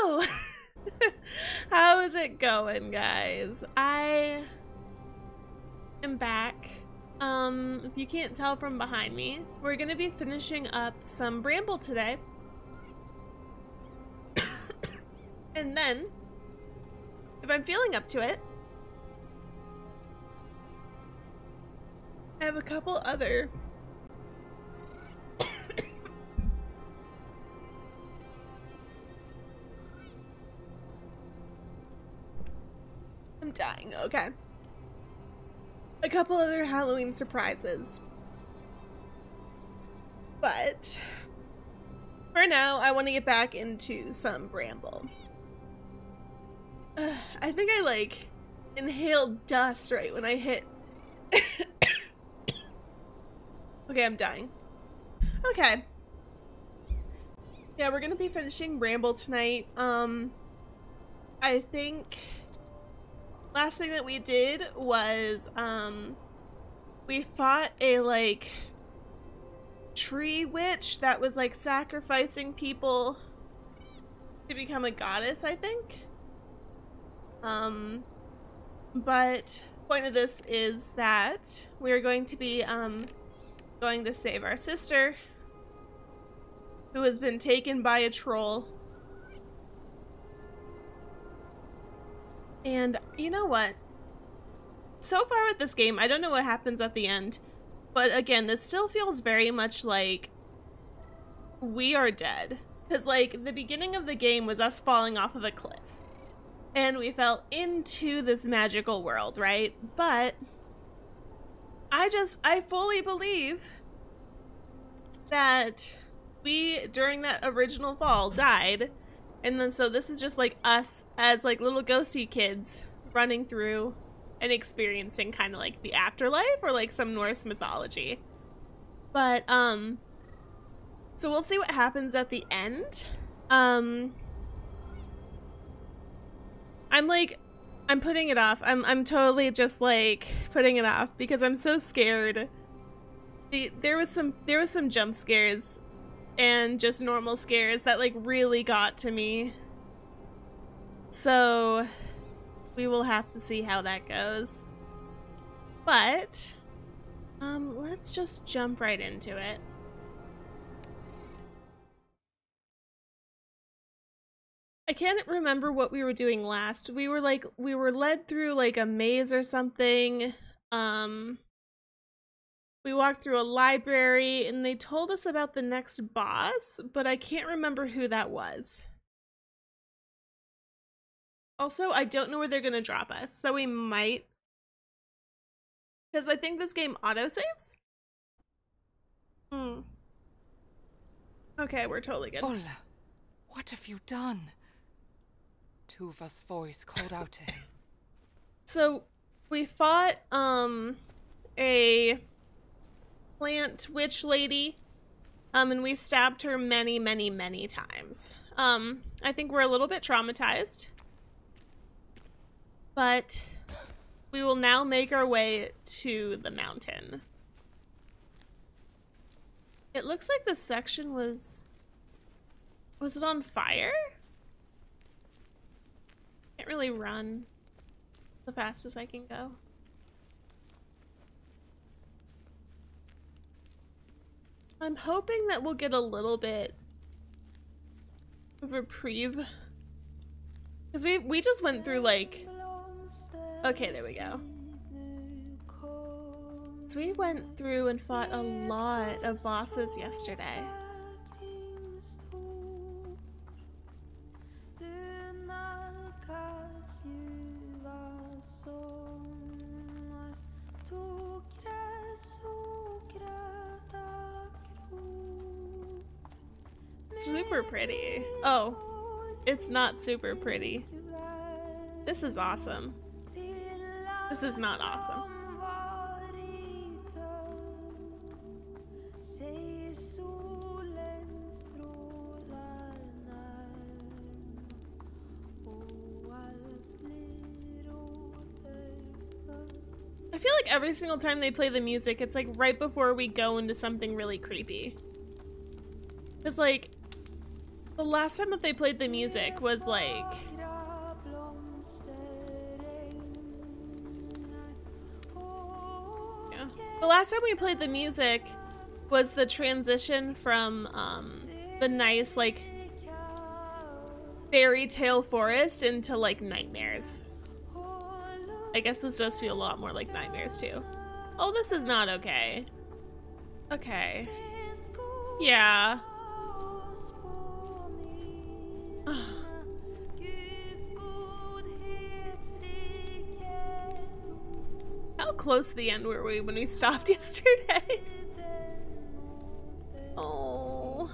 Hello! How is it going, guys? I am back. If you can't tell from behind me, we're gonna be finishing up some Bramble today. And then, if I'm feeling up to it, I have a couple other I'm dying, okay. A couple other Halloween surprises. But for now, I want to get back into some Bramble. I think I like inhaled dust right when I hit. Okay, I'm dying. Okay. Yeah, we're gonna be finishing Bramble tonight. I think last thing that we did was we fought a like tree witch that was like sacrificing people to become a goddess, I think. But point of this is that we're going to be going to save our sister who has been taken by a troll. And you know what? So far with this game, I don't know what happens at the end, but again, this still feels very much like we are dead. Because like the beginning of the game was us falling off of a cliff and we fell into this magical world, right? But I fully believe that we, during that original fall, died. And then so this is just like us as like little ghosty kids running through and experiencing kind of like the afterlife or like some Norse mythology. But so we'll see what happens at the end. I'm putting it off. I'm totally just like putting it off because I'm so scared. There was some jump scares and just normal scares that like really got to me. So we will have to see how that goes. But let's just jump right into it. I can't remember what we were doing last. We were led through like a maze or something. We walked through a library and they told us about the next boss, but I can't remember who that was. Also, I don't know where they're gonna drop us, so we might, because I think this game autosaves. Okay, we're totally good. Olle, what have you done? Tuva's voice called out to him. So we fought a plant witch lady, and we stabbed her many times. I think we're a little bit traumatized, but we will now make our way to the mountain. It looks like this section was it on fire? Can't really run the fastest I can go. I'm hoping that we'll get a little bit of reprieve. Because we just went through like... Okay, there we go. So we went through and fought a lot of bosses yesterday. Super pretty. Oh, it's not super pretty. This is awesome. This is not awesome. I feel like every single time they play the music, it's like right before we go into something really creepy. It's like The last time that they played the music was like... Yeah. The last time we played the music was the transition from the nice like fairy tale forest into like nightmares. I guess this does feel a lot more like nightmares too. Oh, this is not okay. Okay. Yeah. How close to the end were we when we stopped yesterday? Oh.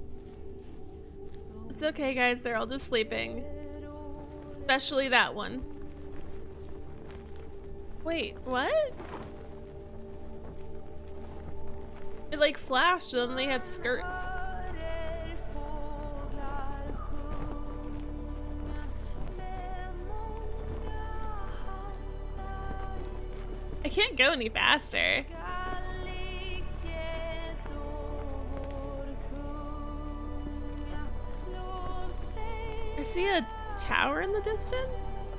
It's okay, guys. They're all just sleeping. Especially that one. Wait, what? It like flashed and then they had skirts. I can't go any faster. I see a tower in the distance.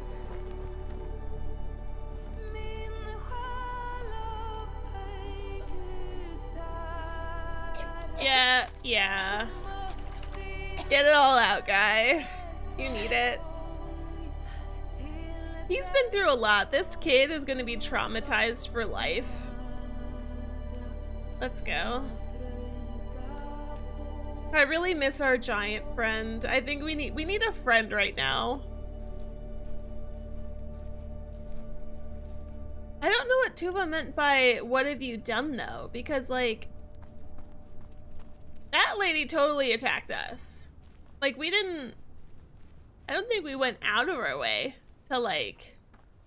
Yeah. Get it all out, guy. You need it. He's been through a lot. This kid is gonna be traumatized for life. Let's go. I really miss our giant friend. I think we need a friend right now. I don't know what Tuva meant by "what have you done" though, because like that lady totally attacked us. Like we didn't, I don't think we went out of our way to like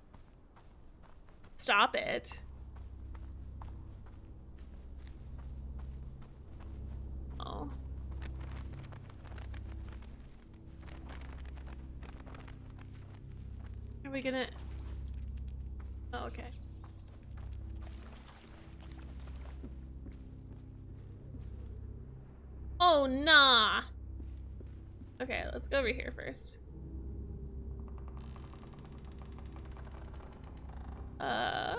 stop it. Oh. Are we gonna? Oh, okay. Oh, nah. Okay, let's go over here first. I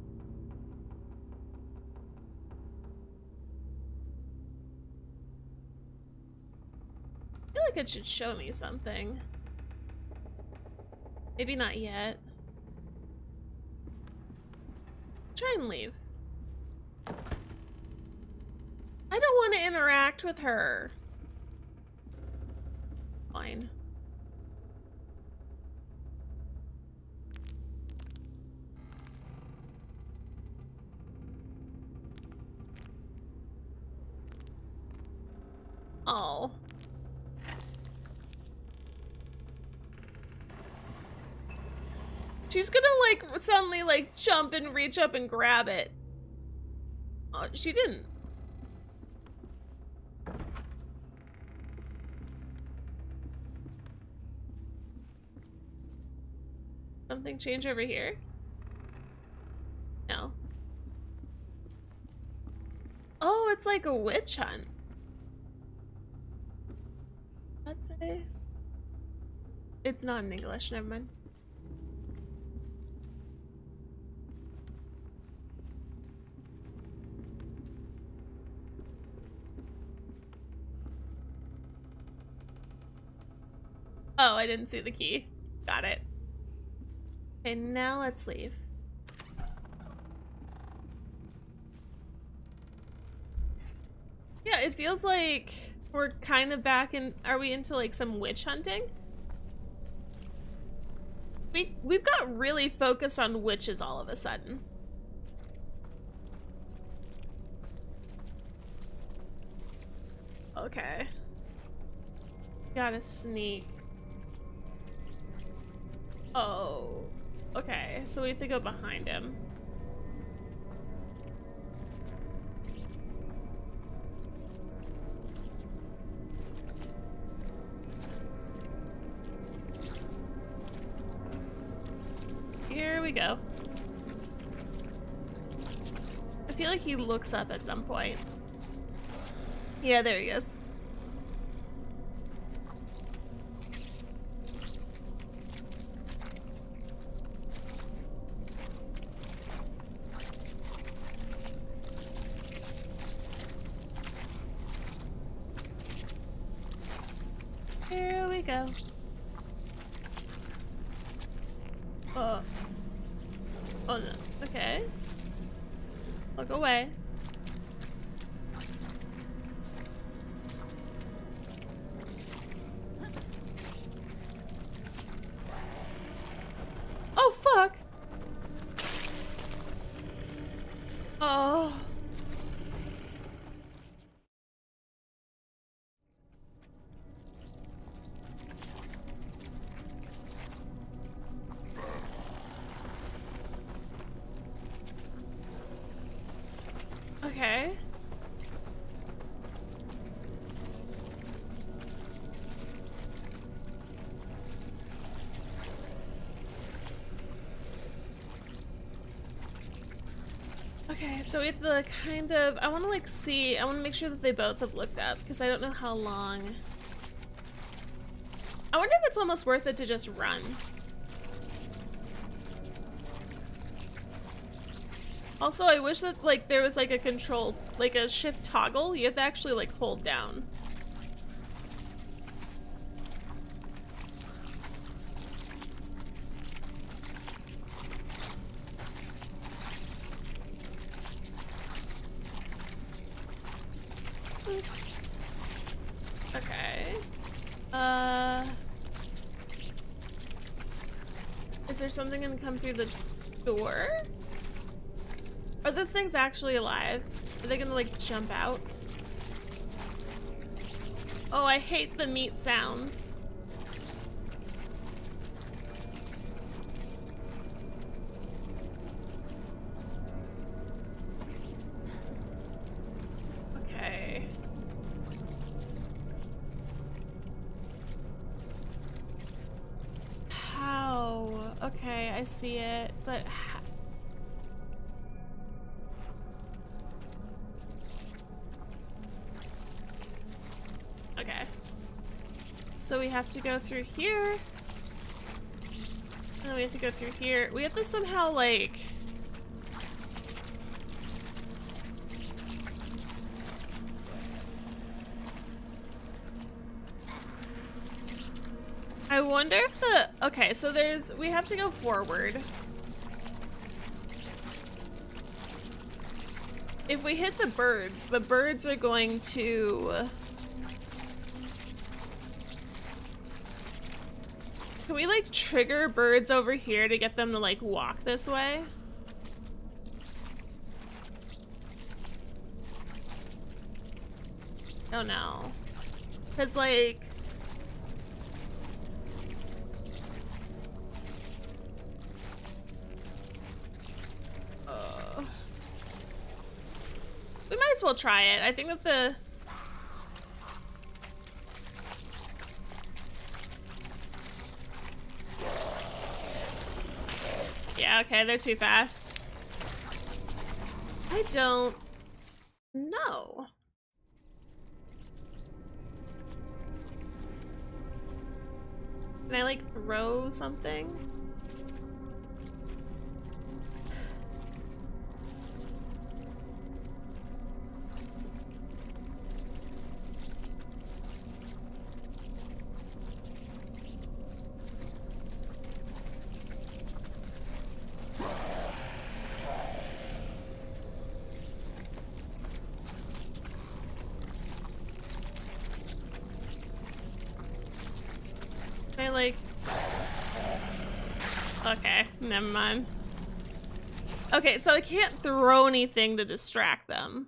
feel like it should show me something. Maybe not yet. Try and leave. I don't want to interact with her. Fine. Oh. She's gonna like suddenly like jump and reach up and grab it. Oh, she didn't. Something change over here? No. Oh, it's like a witch hunt. Let's say. It's not in English, never mind. Oh, I didn't see the key. Got it. Okay, now let's leave. Yeah, it feels like we're kind of back in. Are we into like some witch hunting? We've got really focused on witches all of a sudden. Okay. Gotta sneak. Oh. Okay, so we have to go behind him. Here we go. I feel like he looks up at some point. Yeah, there he is. go. Oh. Oh no. Okay. Look away. Oh fuck! Oh. Okay. Okay, so we have to kind of, I want to like see, I want to make sure that they both have looked up because I don't know how long. I wonder if it's almost worth it to just run. Also, I wish that like there was like a control, like a shift toggle. You have to actually like hold down. Okay. Is there something gonna come through the door? Are those things actually alive? Are they gonna like jump out? Oh, I hate the meat sounds. Okay. How? Okay, I see it, but okay. So we have to go through here. And then we have to go through here. We have to somehow like... I wonder if the... Okay, so there's... We have to go forward. If we hit the birds are going to... Can we like trigger birds over here to get them to like walk this way? Oh no. Cause like... We might as well try it. I think that the... Yeah, okay, they're too fast. I don't know. Can I like throw something? Like, okay, never mind. Okay, so I can't throw anything to distract them.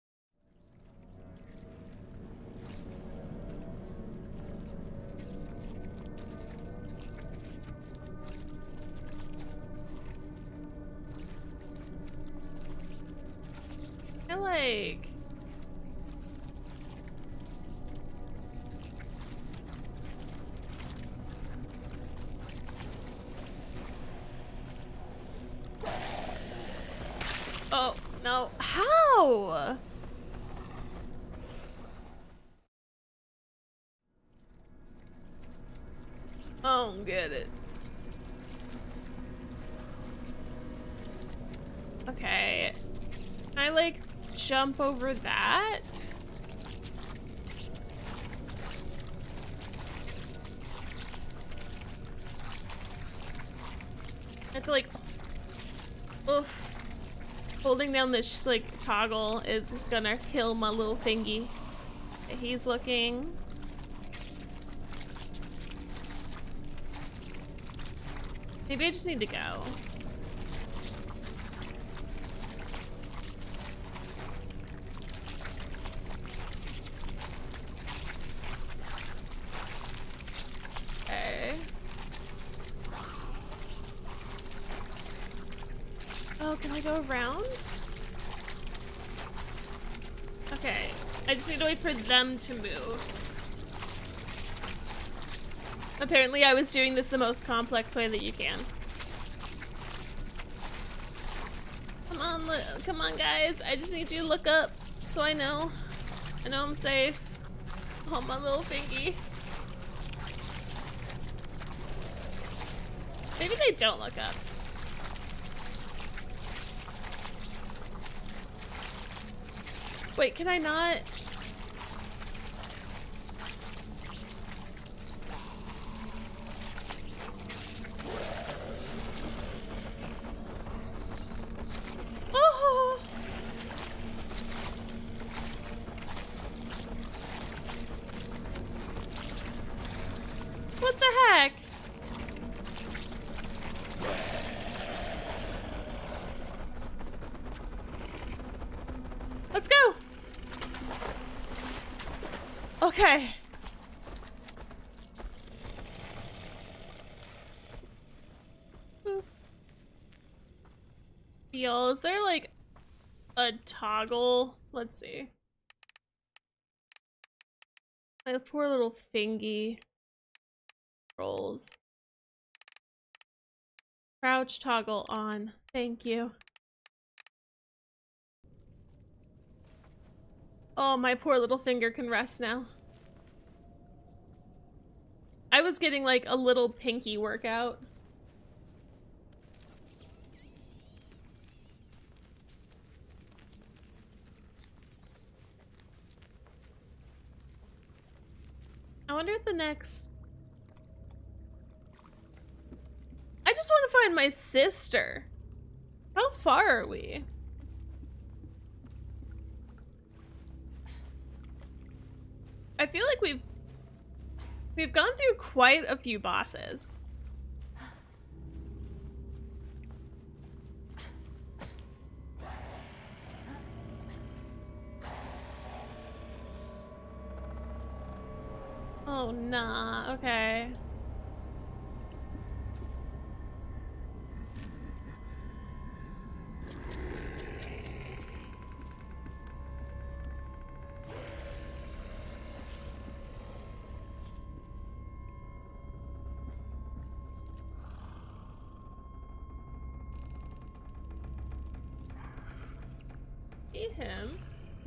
I like... Oh, no. How? I don't get it. Okay. Can I, like, jump over that? like oof. Holding down this like toggle is gonna kill my little fingy. Okay, he's looking. Maybe I just need to go. Okay. Oh, can I go around? Okay. I just need to wait for them to move. Apparently I was doing this the most complex way that you can. Come on guys. I just need you to look up so I know. I know I'm safe. Oh, my little fingy. Maybe they don't look up. Wait, can I not? Oh! What the heck? Let's go. Okay. Y'all, is there like a toggle? Let's see. My poor little fingy rolls. Crouch toggle on. Thank you. Oh, my poor little finger can rest now. I was getting like a little pinky workout. I wonder if the next... I just want to find my sister. How far are we? I feel like we've gone through quite a few bosses. Oh, nah. Okay. See him.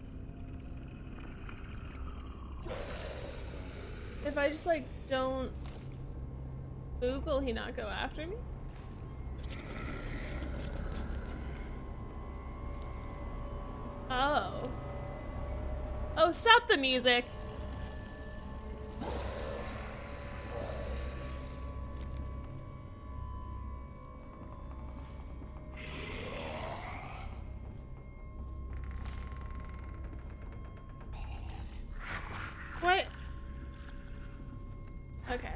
If I just like don't move, will he not go after me? Oh. Oh, stop the music. What? Okay.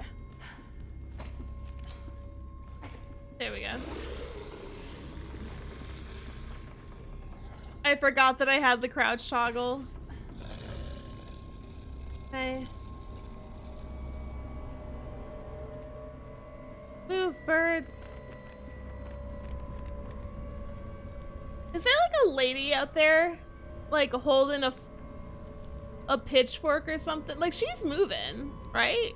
There we go. I forgot that I had the crouch toggle. Okay. Move, birds. Is there like a lady out there? Like holding a pitchfork or something? Like she's moving, right?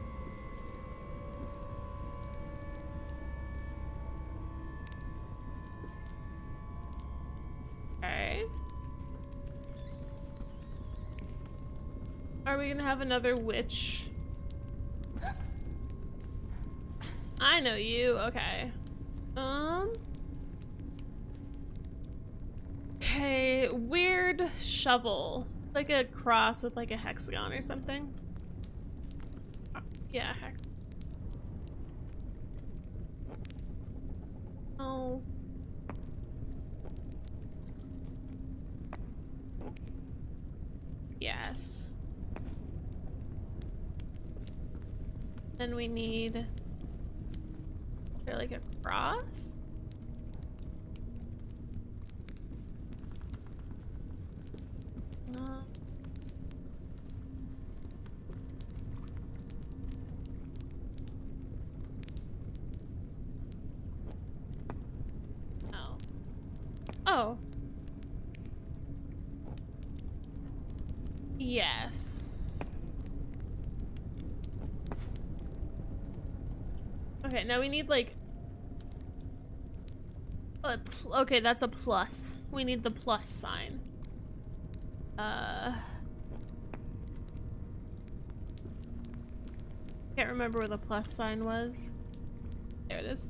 Okay. Are we gonna have another witch? I know you. Okay. Okay, weird shovel. It's like a cross with like a hexagon or something. Yeah, hex. No. Yes. Then we need... Is there like a cross? No. No. Oh. Yes. Okay, now we need like okay, that's a plus. We need the plus sign. Can't remember where the plus sign was. There it is.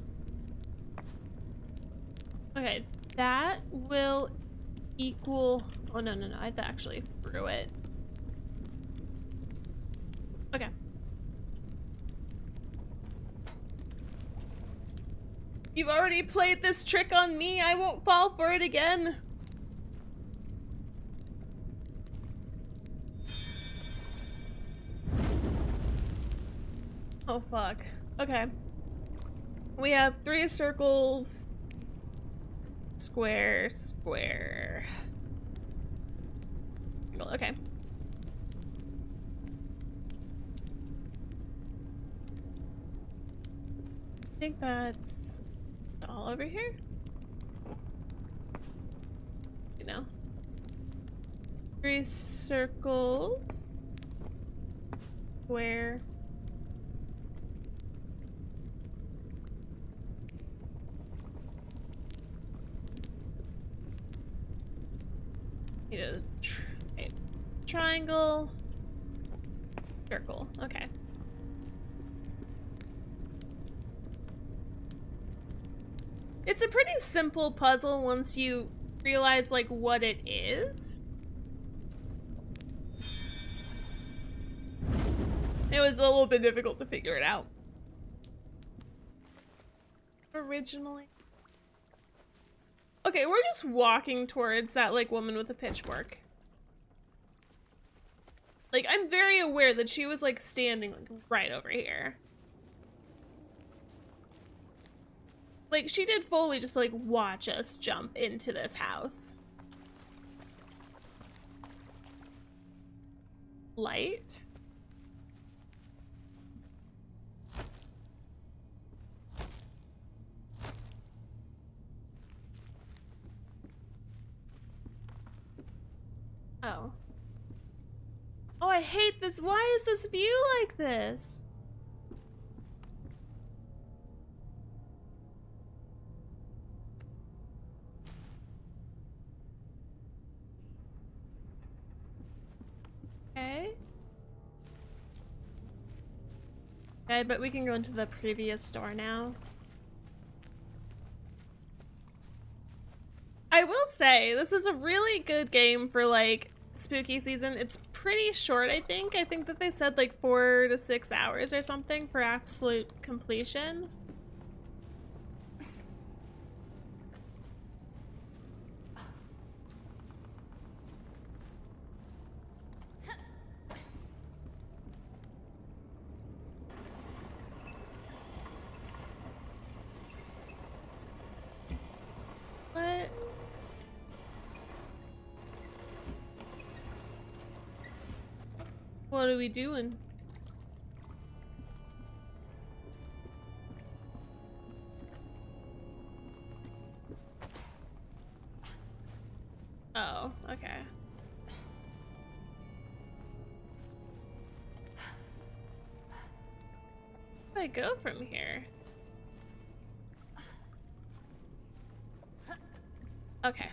Okay, that will equal... Oh, no, no, no. I actually threw it. Okay. You've already played this trick on me. I won't fall for it again. Oh, fuck. Okay. We have 3 circles. Square, square. Okay. I think that's all over here. You know. 3 circles. Square. Need a triangle, circle. Okay. It's a pretty simple puzzle once you realize like what it is. It was a little bit difficult to figure it out originally. Okay, we're just walking towards that, like, woman with a pitchfork. Like, I'm very aware that she was, like, standing, like, right over here. Like, she did fully just, like, watch us jump into this house. Light? Oh. Oh, I hate this. Why is this view like this? Okay. Okay, but we can go into the previous store now. I will say, this is a really good game for, like, spooky season. It's pretty short, I think. I think that they said, like, 4 to 6 hours or something for absolute completion. What? What are we doing? Oh, okay. Where do I go from here? Okay.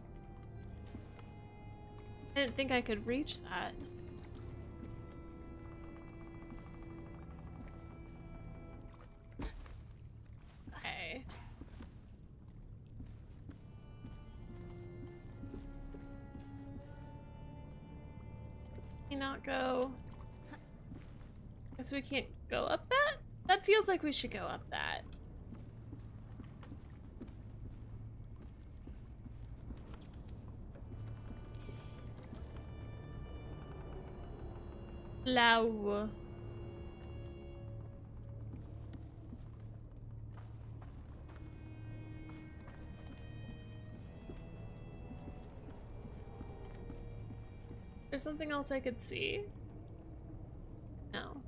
I didn't think I could reach that. Okay. Can we not go? Guess we can't go up that? That feels like we should go up that. Flower. There's something else I could see. No.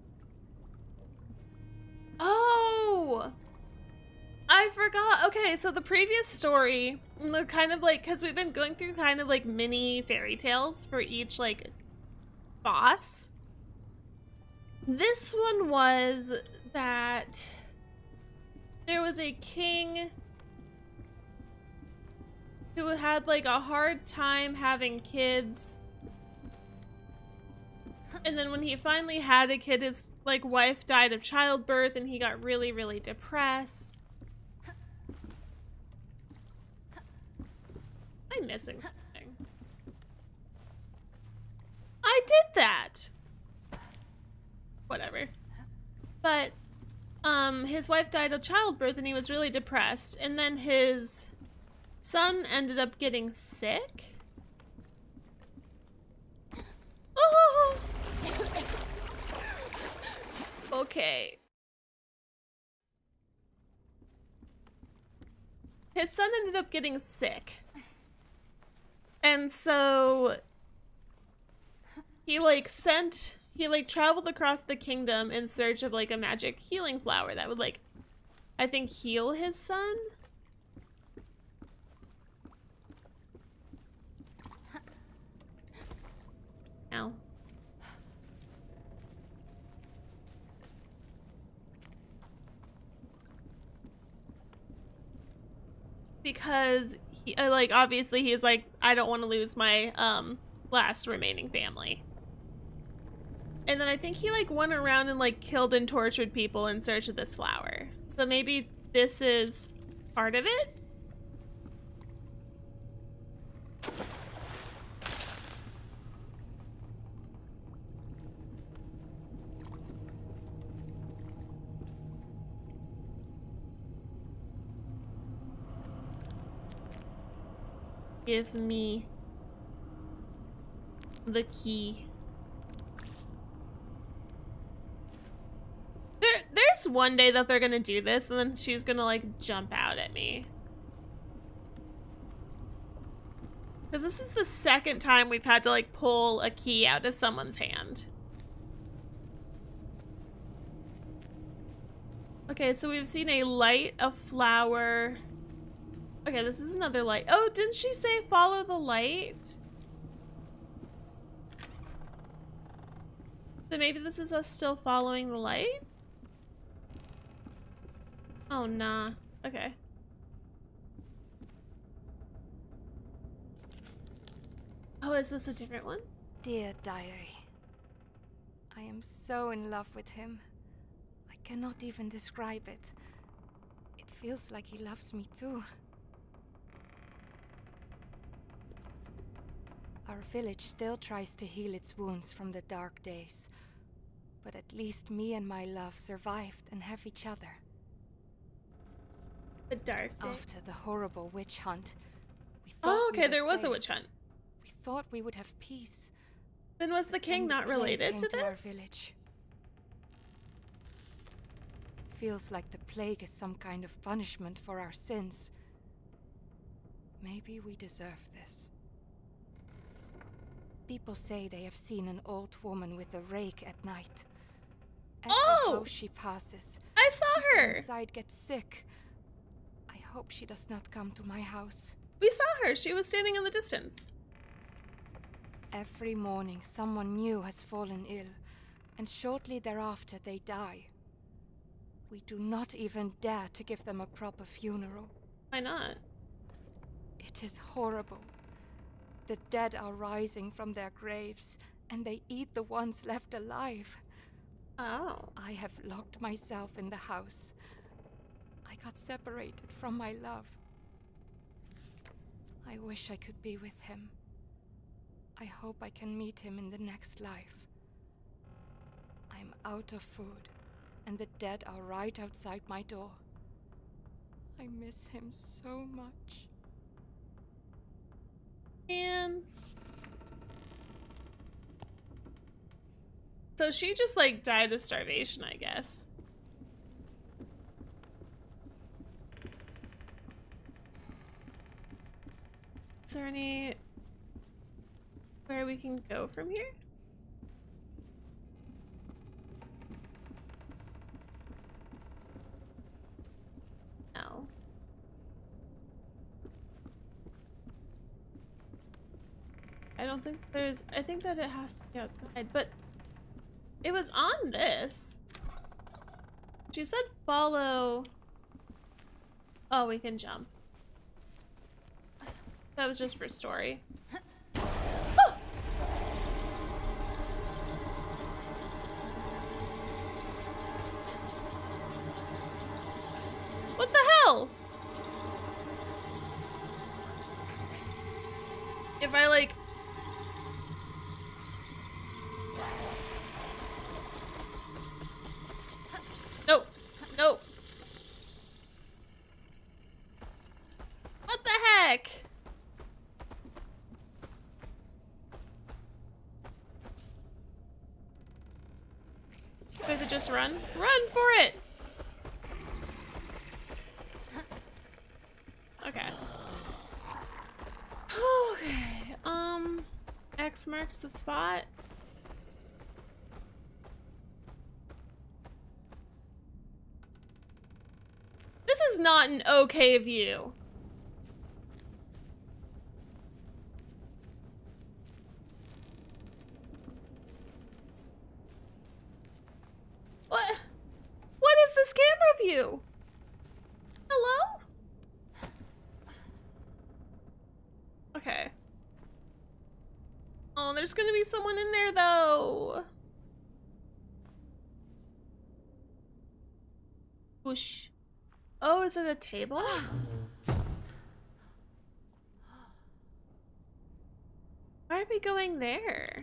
Oh! I forgot. Okay, so the previous story, the kind of like, because we've been going through kind of like mini fairy tales for each like boss. This one was that there was a king who had like a hard time having kids. And then when he finally had a kid, his like wife died of childbirth and he got really, really depressed. I'm missing something. I did that. Whatever. But his wife died of childbirth and he was really depressed, and then his son ended up getting sick. Oh. Okay. His son ended up getting sick. And so he traveled across the kingdom in search of like a magic healing flower that would like, I think, heal his son. Ow. Because he, like, obviously he's like, I don't want to lose my last remaining family. And then I think he like went around and like killed and tortured people in search of this flower. So maybe this is part of it? Give me the key. There's one day that they're gonna do this and then she's gonna like jump out at me. Because this is the second time we've had to like pull a key out of someone's hand. Okay, so we've seen a light, a flower. Okay, this is another light. Oh, didn't she say follow the light? So maybe this is us still following the light? Oh, nah. Okay. Oh, is this a different one? Dear diary, I am so in love with him. I cannot even describe it. It feels like he loves me too. Our village still tries to heal its wounds from the dark days, but at least me and my love survived and have each other. The dark day. After the horrible witch hunt, we thought Oh, okay, we were there was a safe. witch hunt. We thought we would have peace. Then was the king Then the not plague related came to our this? village. Feels like the plague is some kind of punishment for our sins. Maybe we deserve this. People say they have seen an old woman with a rake at night. Every house she passes, I saw people her. inside get sick. I hope she does not come to my house. We saw her. She was standing in the distance. Every morning, someone new has fallen ill, and shortly thereafter they die. We do not even dare to give them a proper funeral. Why not? It is horrible. The dead are rising from their graves, and they eat the ones left alive. Oh. I have locked myself in the house. I got separated from my love. I wish I could be with him. I hope I can meet him in the next life. I'm out of food, and the dead are right outside my door. I miss him so much. Man. So she just like died of starvation, I guess. Is there any where we can go from here? No. I don't think there's, I think that it has to be outside, but it was on this. She said follow. Oh, we can jump. That was just for story. Oh! What the hell? If I like... No, no. What the heck? Do I have to just run? Run for it! Okay. Okay, X marks the spot. This is not an okay view. What? What is this camera view? Hello? Okay. Oh, there's gonna be someone in there though. Whoosh. Oh, is it a table? Why are we going there?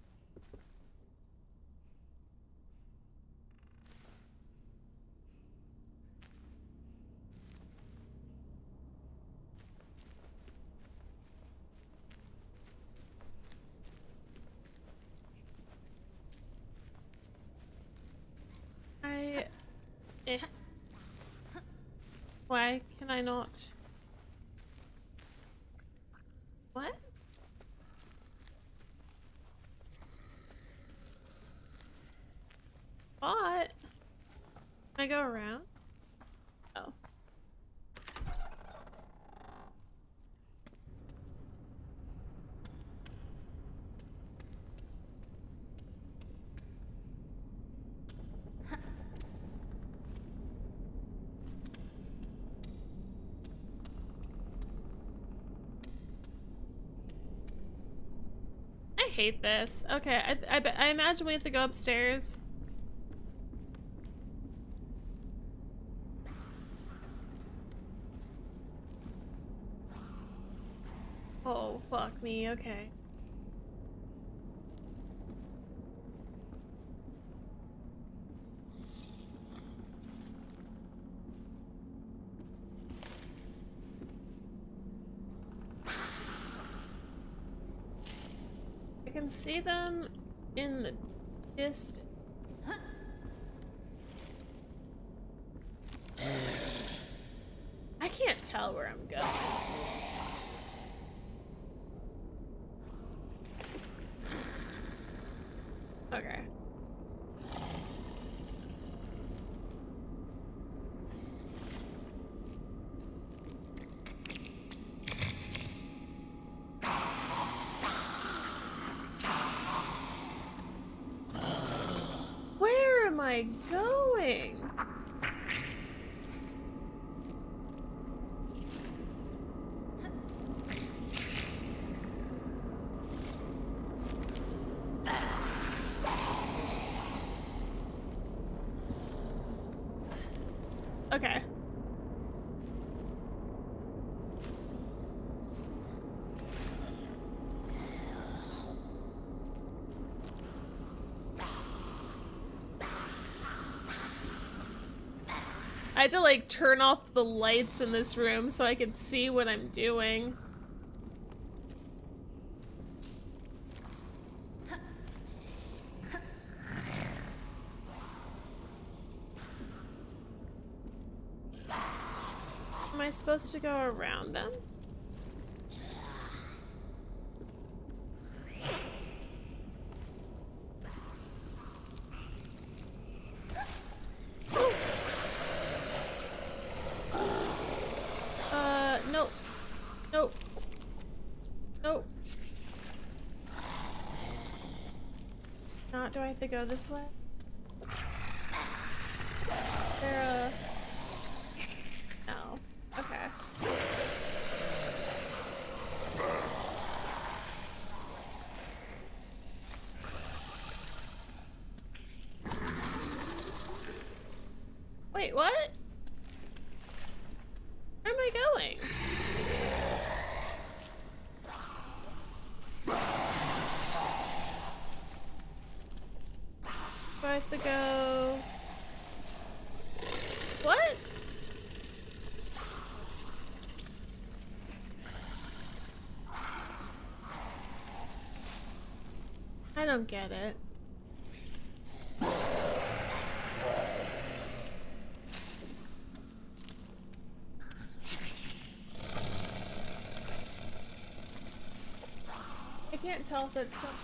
Why can I not? What? What? Can I go around? Oh. I hate this. Okay, I imagine we have to go upstairs. Oh, fuck me, okay. I can see them in the distance. I can't tell where I'm going. Okay. Where am I going? Okay. I had to like turn off the lights in this room so I could see what I'm doing. supposed to go around them? Nope. Nope. Nope. Not, do I have to go this way? Is there a... No. Okay. Wait, what? Where am I going? Do I have to go? What? I don't get it. I can't tell if it's some...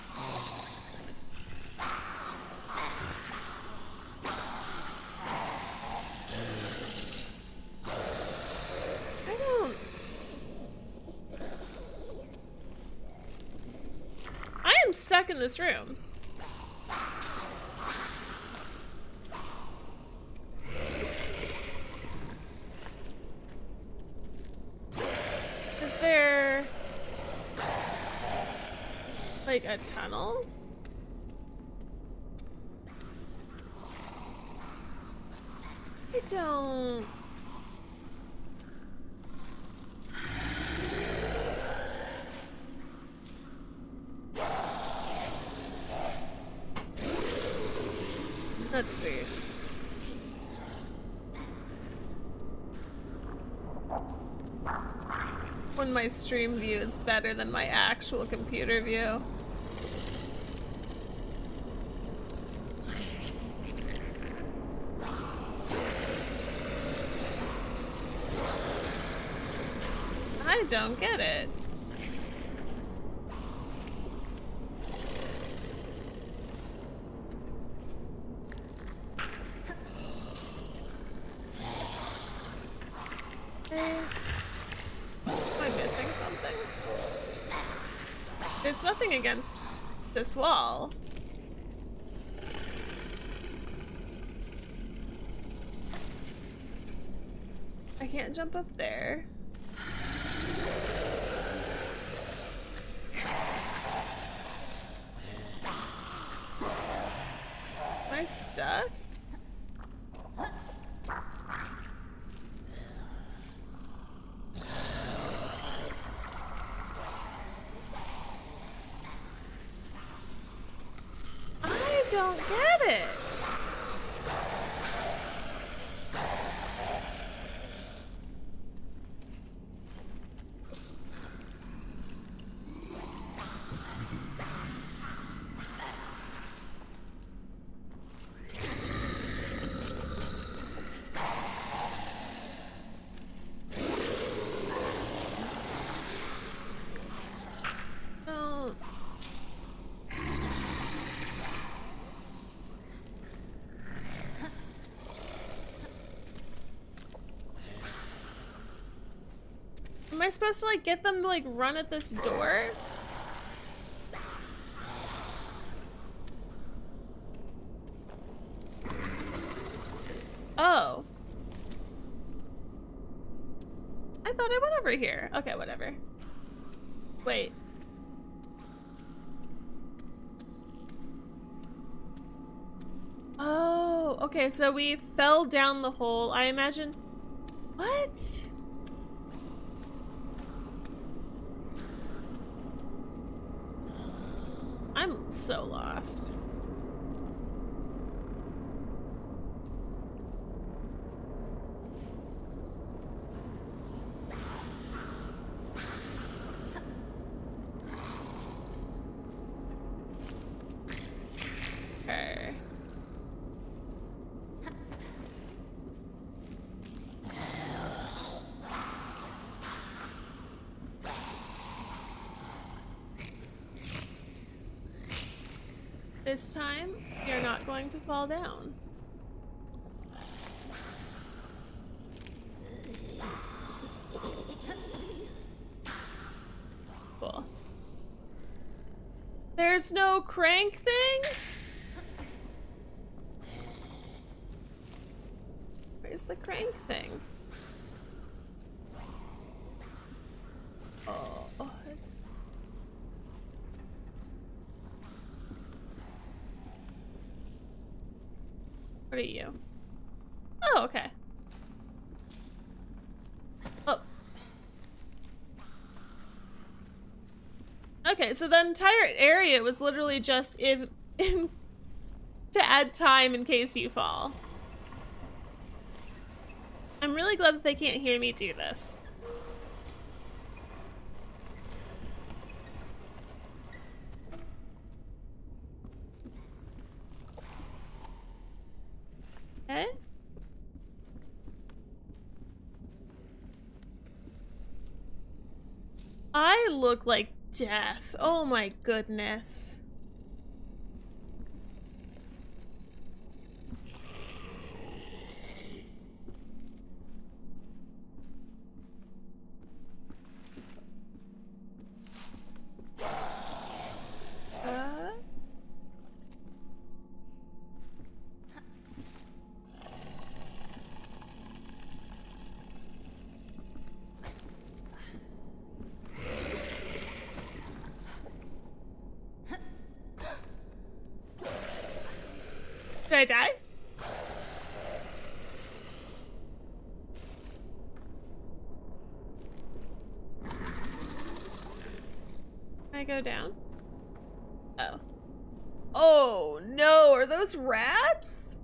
I don't... I am stuck in this room. Is there... like a tunnel? I don't... Let's see. When my stream view is better than my actual computer view. I don't get it. Am I missing something? There's nothing against this wall. I can't jump up there. Am I stuck? I don't get it. Don't. Am I supposed to like get them to like run at this door? Oh. I thought I went over here. Okay, whatever. Wait. Oh, okay, so we fell down the hole. I imagine... What? I'm so lost. Okay. This time, you're not going to fall down. Cool. There's no crank thing? Where's the crank thing? Oh. What are you? Oh, okay. Oh. Okay, so the entire area was literally just to add time in case you fall. I'm really glad that they can't hear me do this. Okay. I look like death. Oh my goodness. Did I die? Can I go down? Oh. Oh no, are those rats?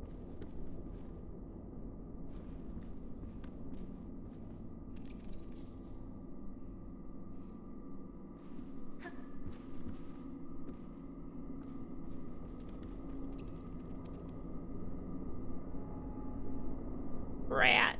Rat.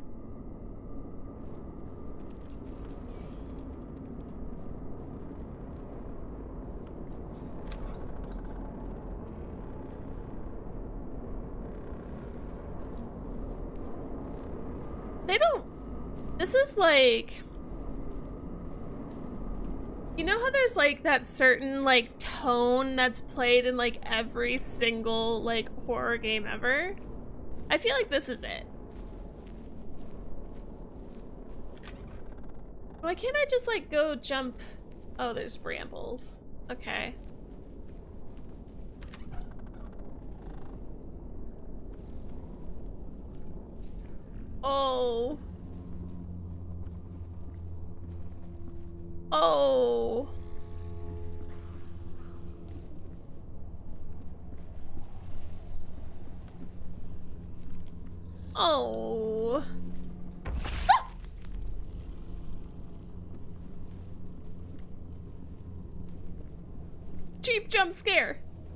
They don't... This is like... You know how there's like that certain like tone that's played in like every single like horror game ever? I feel like this is it. Why can't I just like go jump? Oh, there's brambles. Okay. Oh. Oh. Oh. Cheap jump scare.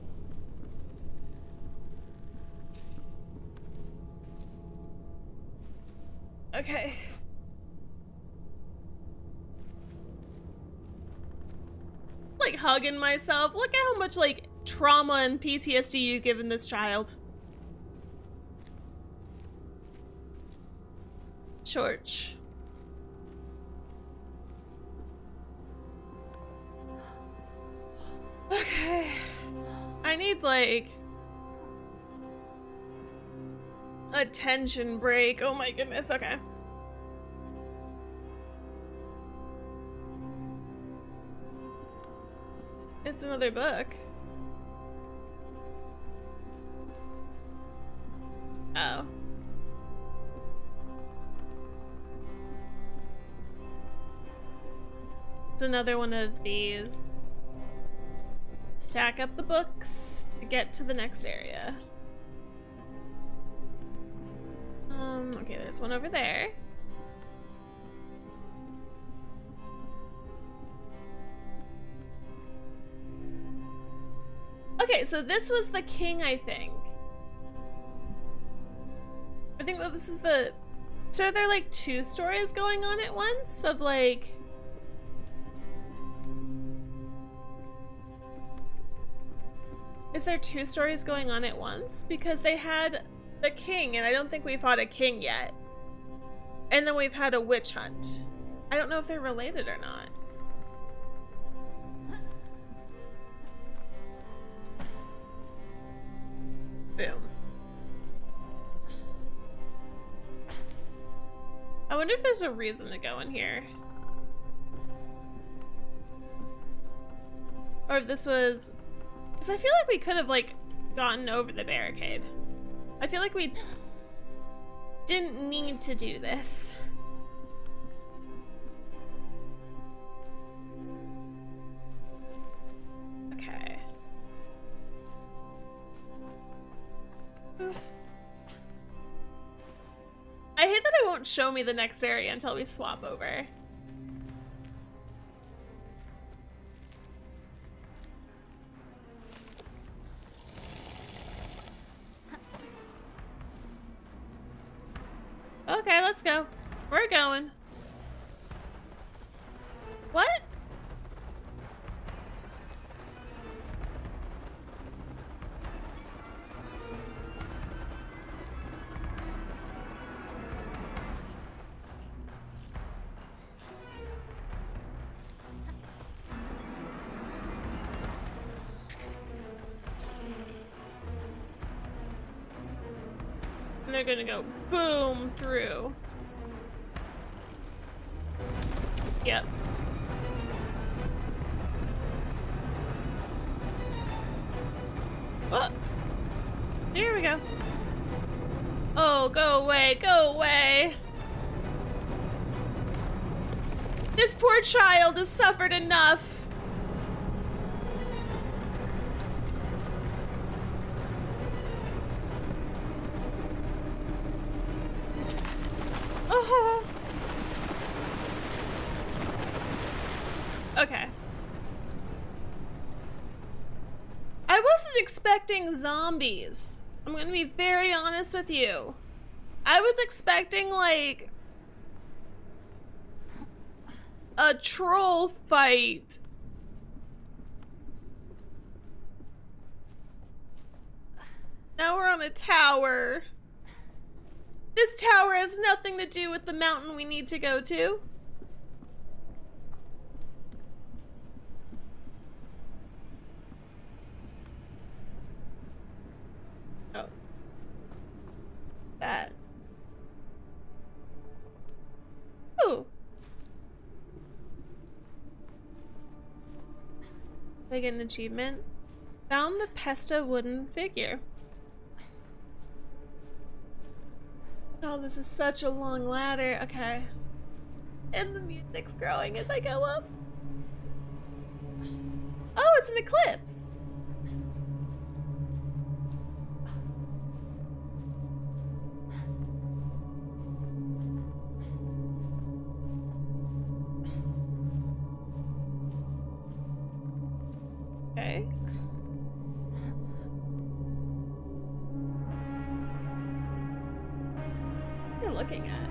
Okay. Like hugging myself. Look at how much like trauma and PTSD you've given this child. Church. Okay. I need like a tension break. Oh my goodness. Okay. It's another book. Oh. It's another one of these. Stack up the books to get to the next area. Okay, there's one over there. Okay, so this was the king, I think. I think that this is the... So are there like two stories going on at once of like... Is there two stories going on at once? Because they had the king, and I don't think we fought a king yet. And then we've had a witch hunt. I don't know if they're related or not. Boom. I wonder if there's a reason to go in here. Or if this was... Because I feel like we could have, like, gotten over the barricade. I feel like we didn't need to do this. Okay. Oof. I hate that it won't show me the next area until we swap over. Okay, let's go. We're going. What? And they're gonna go boom through. Yep. Oh, here we go. Oh, go away, go away. This poor child has suffered enough. Oh. Okay. I wasn't expecting zombies. I'm gonna be very honest with you. I was expecting, like, a troll fight. Now we're on a tower. This tower has nothing to do with the mountain we need to go to. Oh. That. Ooh. Did I get an achievement? Found the Pesta wooden figure. Oh, this is such a long ladder. Okay. And the music's growing as I go up. Oh, it's an eclipse. Okay. What are you looking at?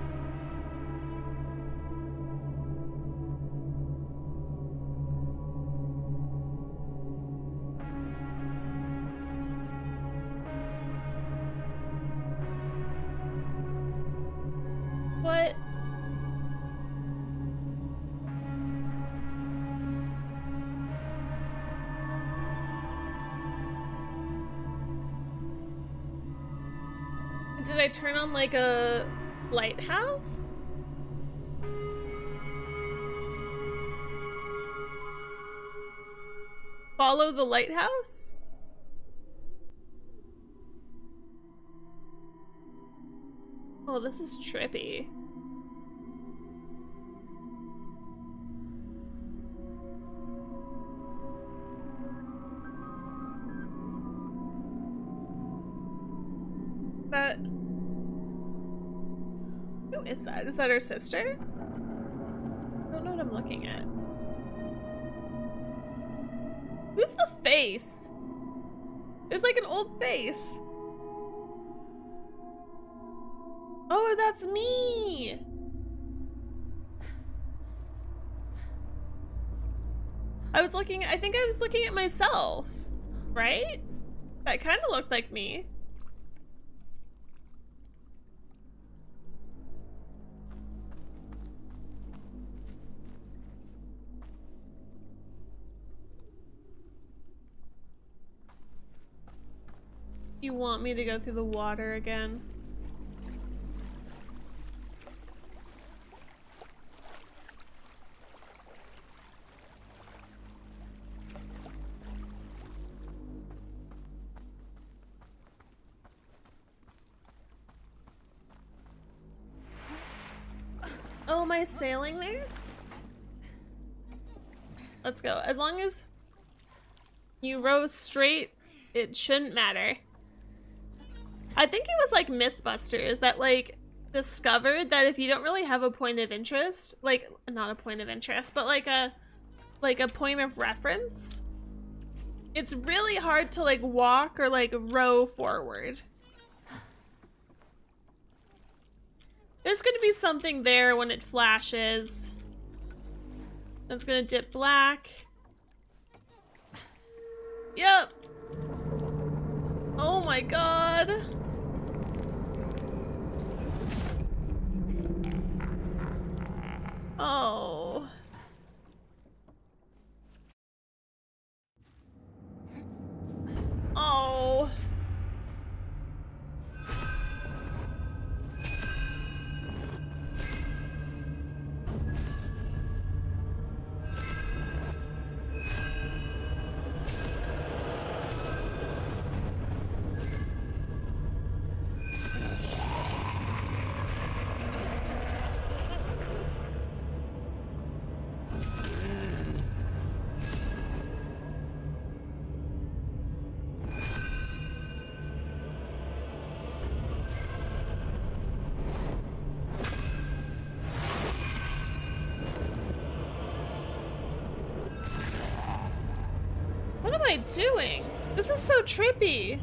What? Did I turn on like a lighthouse? Follow the lighthouse? Oh, this is trippy. That... Who is that? Is that her sister? I don't know what I'm looking at. Who's the face? There's like an old face. Oh, that's me. I think I was looking at myself, right? That kind of looked like me. You want me to go through the water again? Oh, am I sailing there? Let's go. As long as you row straight, it shouldn't matter. I think it was like Mythbusters that like discovered that if you don't really have a point of interest, like not a point of interest, but like a point of reference, it's really hard to like walk or like row forward. There's gonna be something there when it flashes. It's gonna dip black. Yep. Oh my god. Oh. Oh. What am I doing? This is so trippy.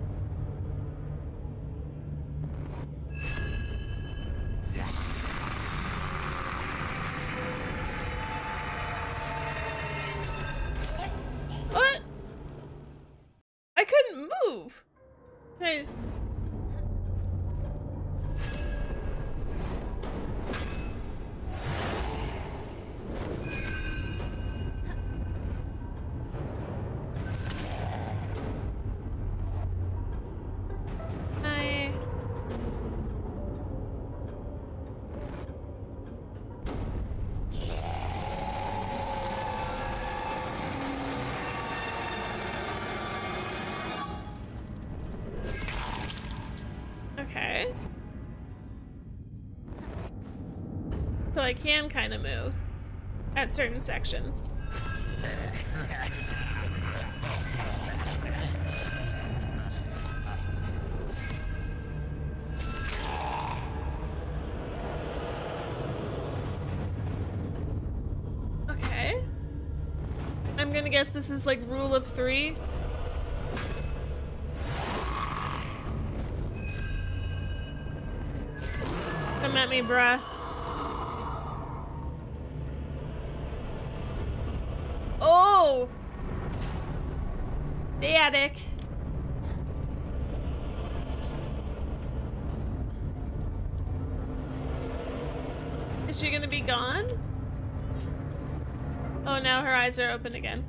What? I couldn't move. Hey. Okay. So I can kind of move at certain sections. Okay. I'm gonna guess this is like rule of 3. Come at me, bruh. Oh! The attic. Is she gonna be gone? Oh, now her eyes are open again.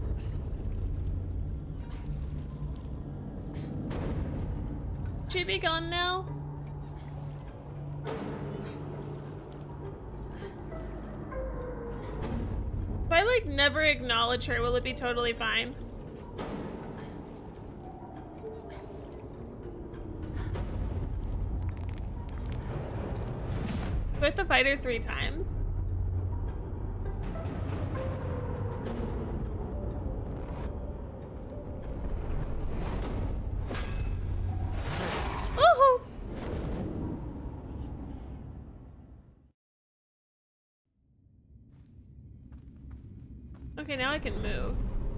Should she be gone now? If I like never acknowledge her, will it be totally fine? Do I have to fight her 3 times? Oh! Okay, now I can move.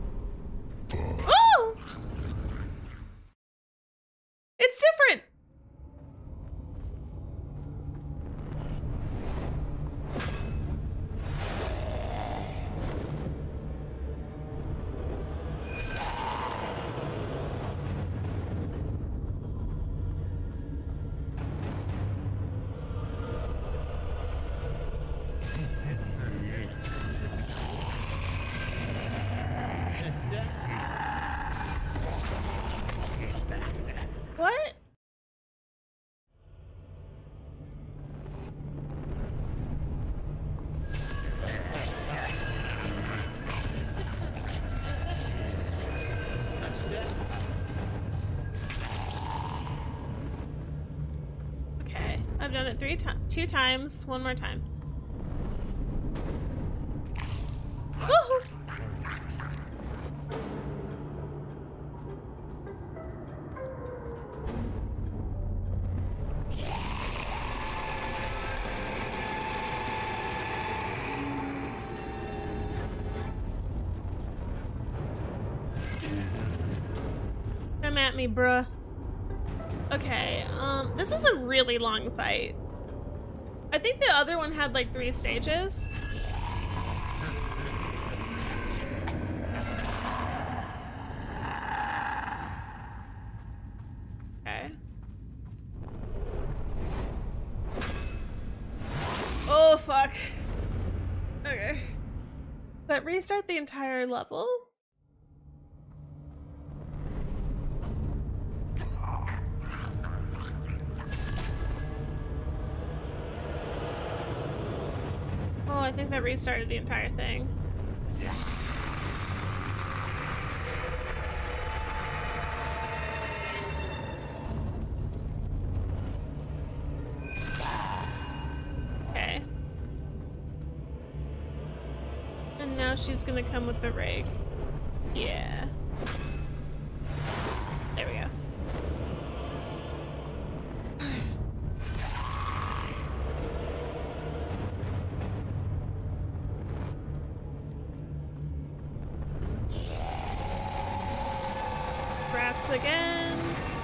Oh! It's different! What? Okay, I've done it 2 times. One more time. Woohoo! Come at me, bruh. Okay, this is a really long fight. I think the other one had like 3 stages. Okay. Oh, fuck. Okay. Does that restart the entire level? Oh, I think that restarted the entire thing. Okay. And now she's gonna come with the rake. Yeah. There we go. Rats again.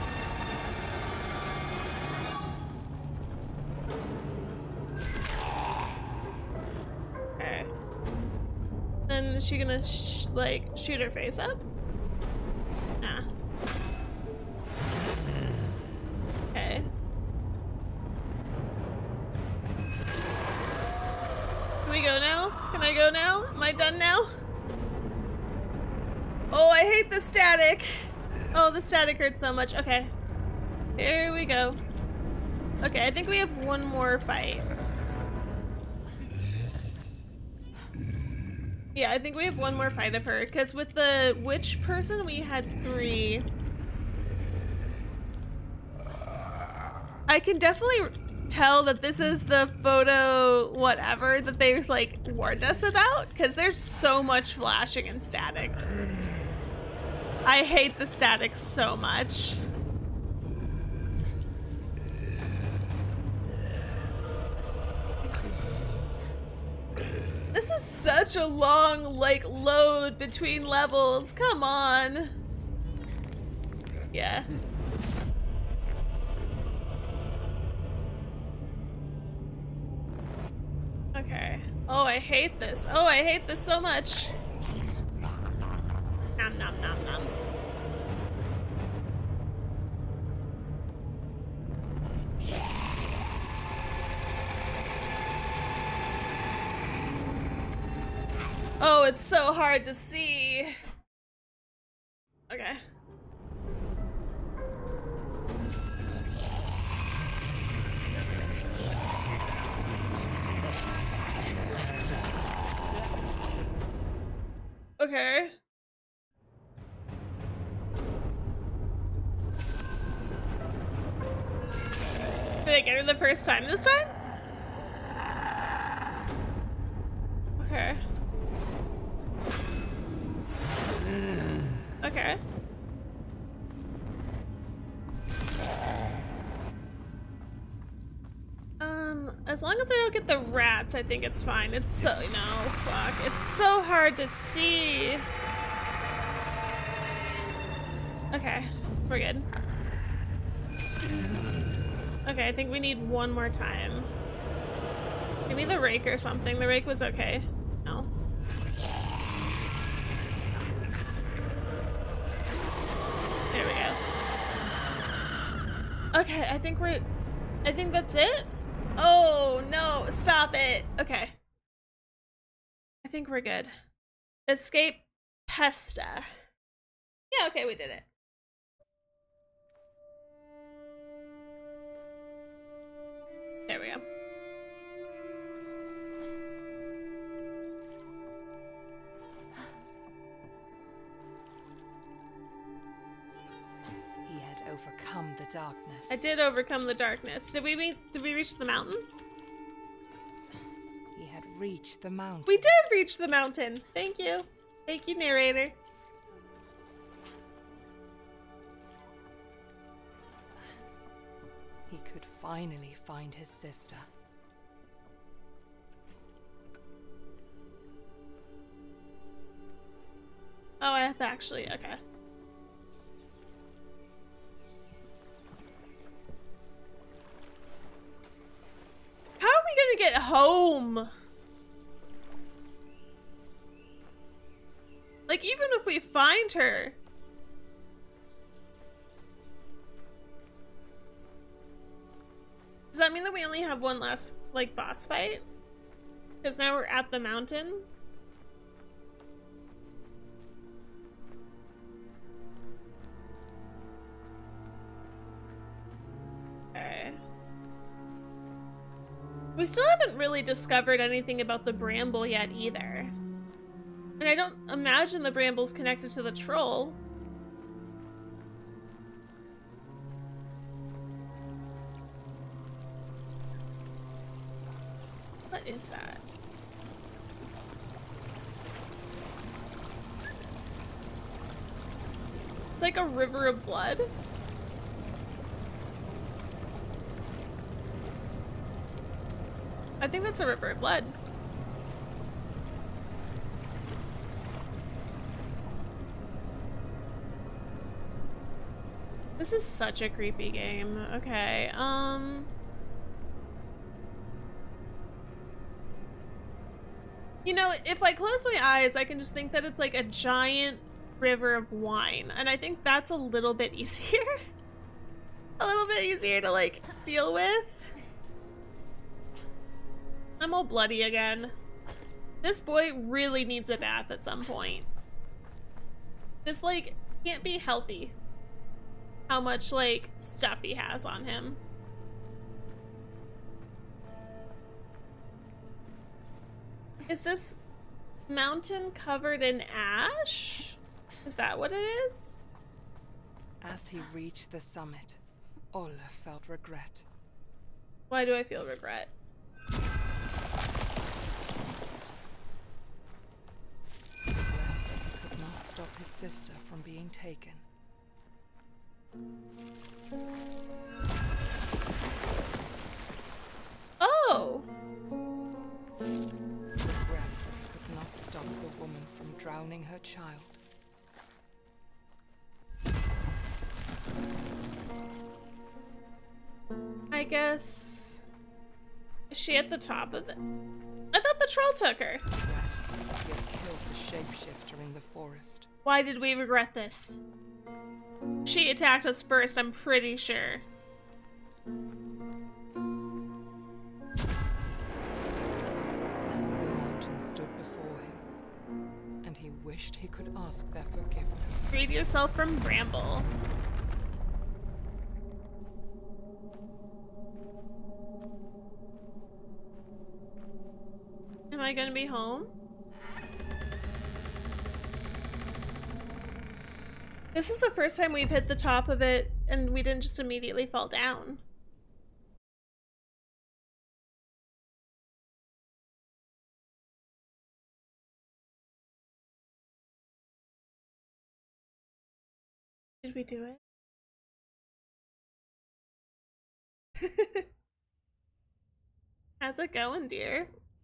Okay. Then is she gonna like shoot her face up? Nah. Okay. Can we go now? Can I go now? Am I done now? Oh, I hate the static. Oh, the static hurts so much. Okay. Here we go. Okay, I think we have one more fight. Yeah, I think we have one more fight of her, because with the witch person, we had 3. I can definitely tell that this is the photo whatever that they like warned us about, because there's so much flashing and static. I hate the static so much. This is such a long, like, load between levels. Come on. Yeah. Okay. Oh, I hate this. Oh, I hate this so much. Nom nom nom nom. Oh, it's so hard to see. Okay. Okay. Did I get her the first time this time? Okay. Okay. As long as I don't get the rats, I think it's fine. It's so, no, fuck. It's so hard to see. Okay, we're good. Okay, I think we need one more time. Give me the rake or something. The rake was okay. No. There we go. Okay, I think that's it. Oh, no, stop it. Okay. I think we're good. Escape Pesta. Yeah, okay, we did it. There we go. He had overcome the darkness. I did overcome the darkness. Did we reach the mountain? He had reached the mountain. We did reach the mountain. Thank you. Thank you, narrator. He could finally find his sister. Oh, I have to actually, okay. How are we gonna get home? Like, even if we find her. Does that mean that we only have one last, like, boss fight? Because now we're at the mountain? Okay. We still haven't really discovered anything about the bramble yet either. And I don't imagine the bramble's connected to the troll. What is that? It's like a river of blood. I think that's a river of blood. This is such a creepy game. Okay, you know, if I close my eyes, I can just think that it's like a giant river of wine. And I think that's a little bit easier. A little bit easier to, like, deal with. I'm all bloody again. This boy really needs a bath at some point. This, like, can't be healthy. How much, like, stuff he has on him. Is this mountain covered in ash? Is that what it is? As he reached the summit, Olle felt regret. Why do I feel regret? Regret that he could not stop his sister from being taken. Oh! Regret that he could not stop the woman from drowning her child. I guess... Is she at the top of it? I thought the troll took her. Regret that he had killed the shapeshifter in the forest. Why did we regret this? She attacked us first, I'm pretty sure. Now the mountain stood before him, and he wished he could ask their forgiveness. Freed yourself from Bramble. Am I gonna be home? This is the first time we've hit the top of it and we didn't just immediately fall down. Did we do it? How's it going, dear?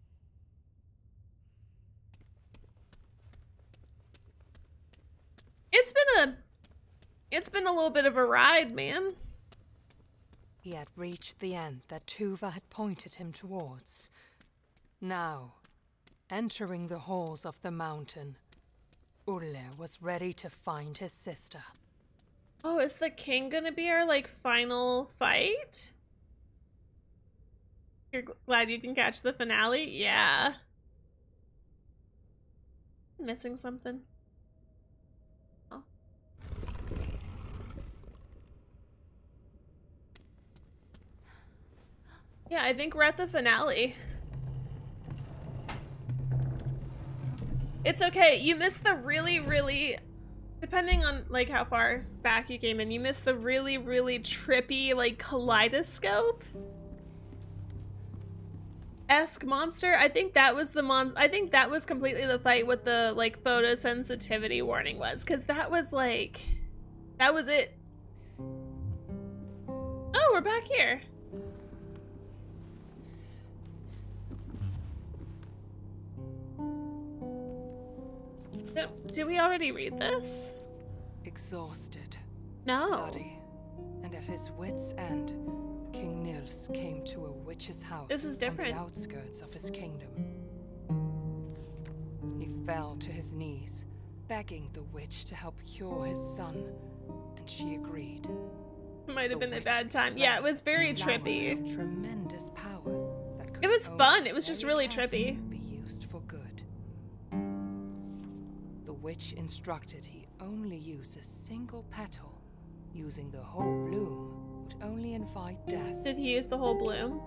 It's been a little bit of a ride, man. He had reached the end that Tuva had pointed him towards. Now, entering the halls of the mountain, Olle was ready to find his sister. Oh, is the king gonna be our, like, final fight? You're glad you can catch the finale? Yeah. Missing something. Oh. Yeah, I think we're at the finale. It's okay. You missed the really, depending on like how far back you came in, you missed the really trippy like kaleidoscope-esque monster. I think that was the I think that was completely the fight with the like photosensitivity warning was, because that was like, that was it. Oh, we're back here. Did we already read this? Exhausted, No. bloody, and at his wits' end, King Nils came to a witch's house This is different. on the outskirts of his kingdom. He fell to his knees, begging the witch to help cure his son, and she agreed. Might have The been a witch bad time. explained Yeah, it was very the flower trippy. had tremendous power that could It was only fun. It was just very really carefully trippy. be used for good. The witch instructed he only use a single petal. Using the whole bloom would only invite death. Did he use the whole bloom?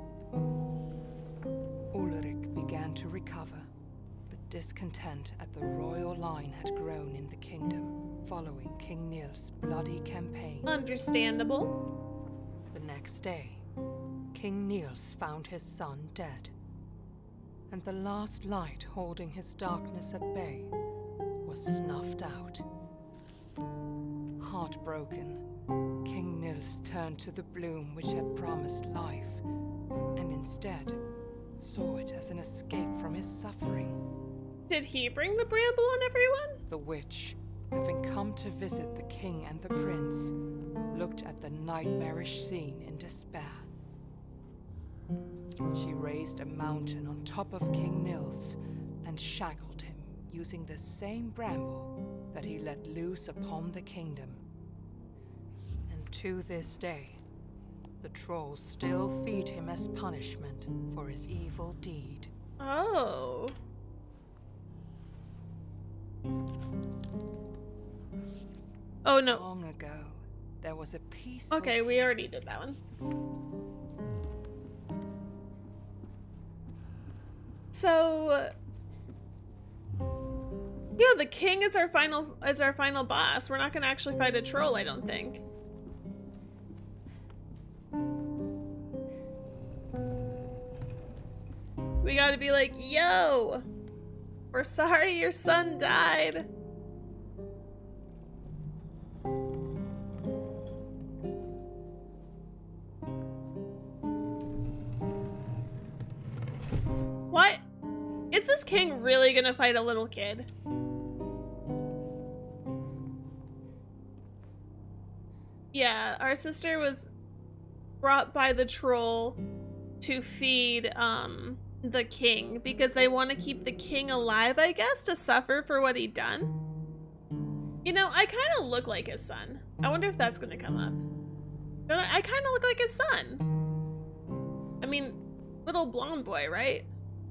Ulrich began to recover, but discontent at the royal line had grown in the kingdom following King Nils' bloody campaign. Understandable. The next day, King Nils found his son dead, and the last light holding his darkness at bay was snuffed out. Heartbroken, King Nils turned to the bloom which had promised life, and instead saw it as an escape from his suffering. Did he bring the bramble on everyone? The witch, having come to visit the king and the prince, looked at the nightmarish scene in despair. She raised a mountain on top of King Nils and shackled him using the same bramble that he let loose upon the kingdom. And to this day, the trolls still feed him as punishment for his evil deed. Oh. Oh no. Long ago, there was a peaceful Okay, we already did that one. So yeah, the king is our final boss. We're not gonna actually fight a troll, I don't think. We gotta be like, yo, we're sorry your son died. What? Is this king really gonna fight a little kid? Yeah, our sister was brought by the troll to feed the king because they want to keep the king alive, I guess, to suffer for what he done. You know, I kind of look like his son. I wonder if that's gonna come up. Don't I kind of look like his son. I mean, little blonde boy, right?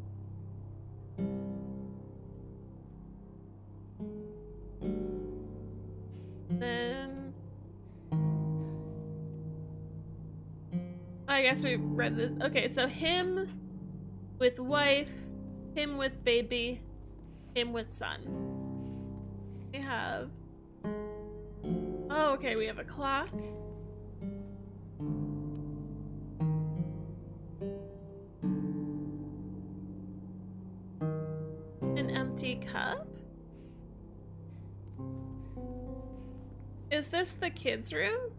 Then I guess we read this. Okay, so him with wife, him with baby, him with son. We have, oh, okay, we have a clock. An empty cup. Is this the kids' room?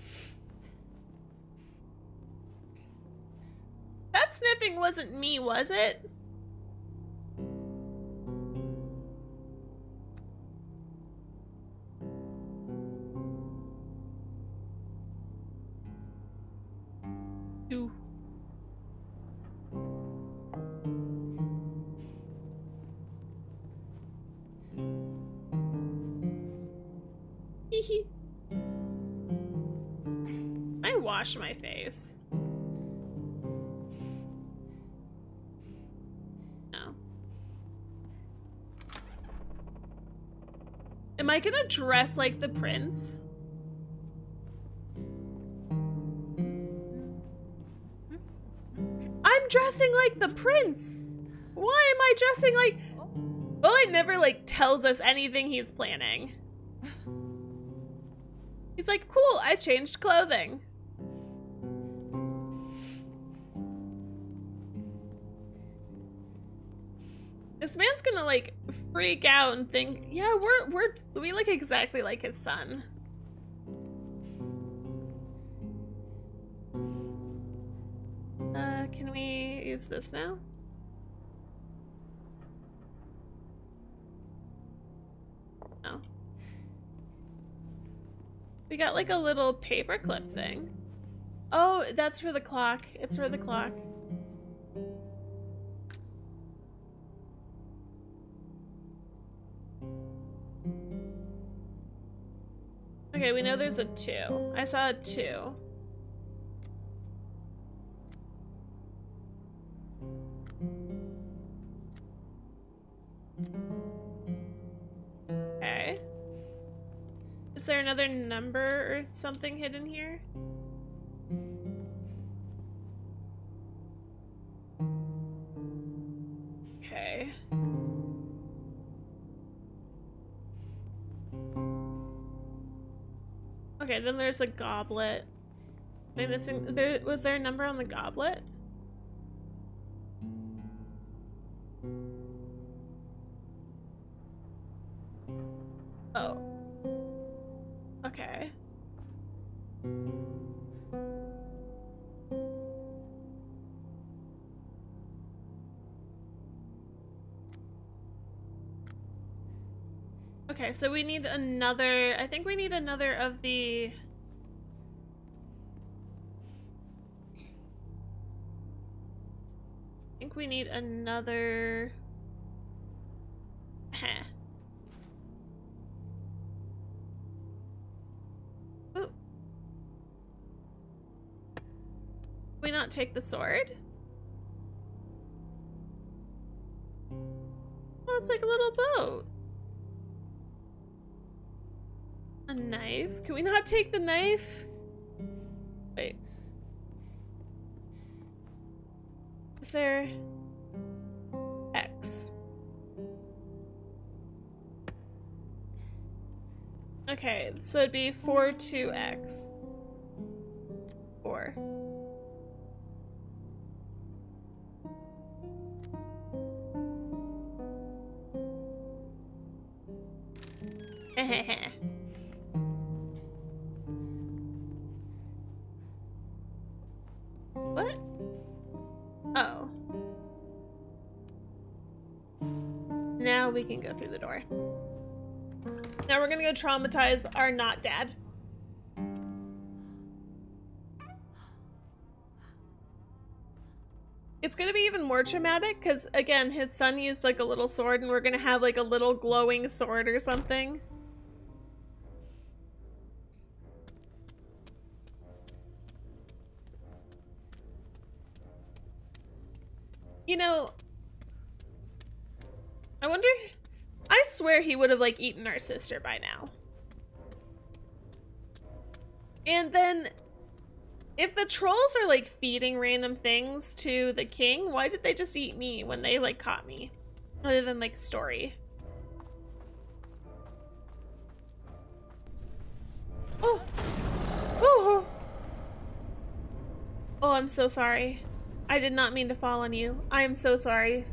That sniffing wasn't me, was it? Ooh. Hee I wash my face. No. Am I gonna dress like the prince? dressing like the prince. Why am I dressing like... Well, it never, like, tells us anything he's planning. He's like, cool, I changed clothing. This man's gonna, like, freak out and think, yeah, we look exactly like his son. Can we use this now? No. We got like a little paperclip thing. Oh, that's for the clock. It's for the clock. Okay, we know there's a 2. I saw a 2. Okay. Is there another number or something hidden here? Okay. Okay, then there's a goblet. Am I missing? Was there a number on the goblet? Oh. Okay. Okay, so we need another, I think we need another of the... I think we need another... Heh. Ooh. We not take the sword? Oh, it's like a little boat. A knife? Can we not take the knife? Wait. Is there... X? Okay, so it'd be 4 2x. 4. Hehehe. What? Oh. Now we can go through the door. Now we're gonna go traumatize our not dad. It's gonna be even more traumatic because, again, his son used like a little sword and we're gonna have like a little glowing sword or something. You know, I wonder, I swear he would have like eaten our sister by now. And then if the trolls are like feeding random things to the king, why did they just eat me when they like caught me? Other than like story. Oh. Oh. Oh, I'm so sorry. I did not mean to fall on you. I am so sorry.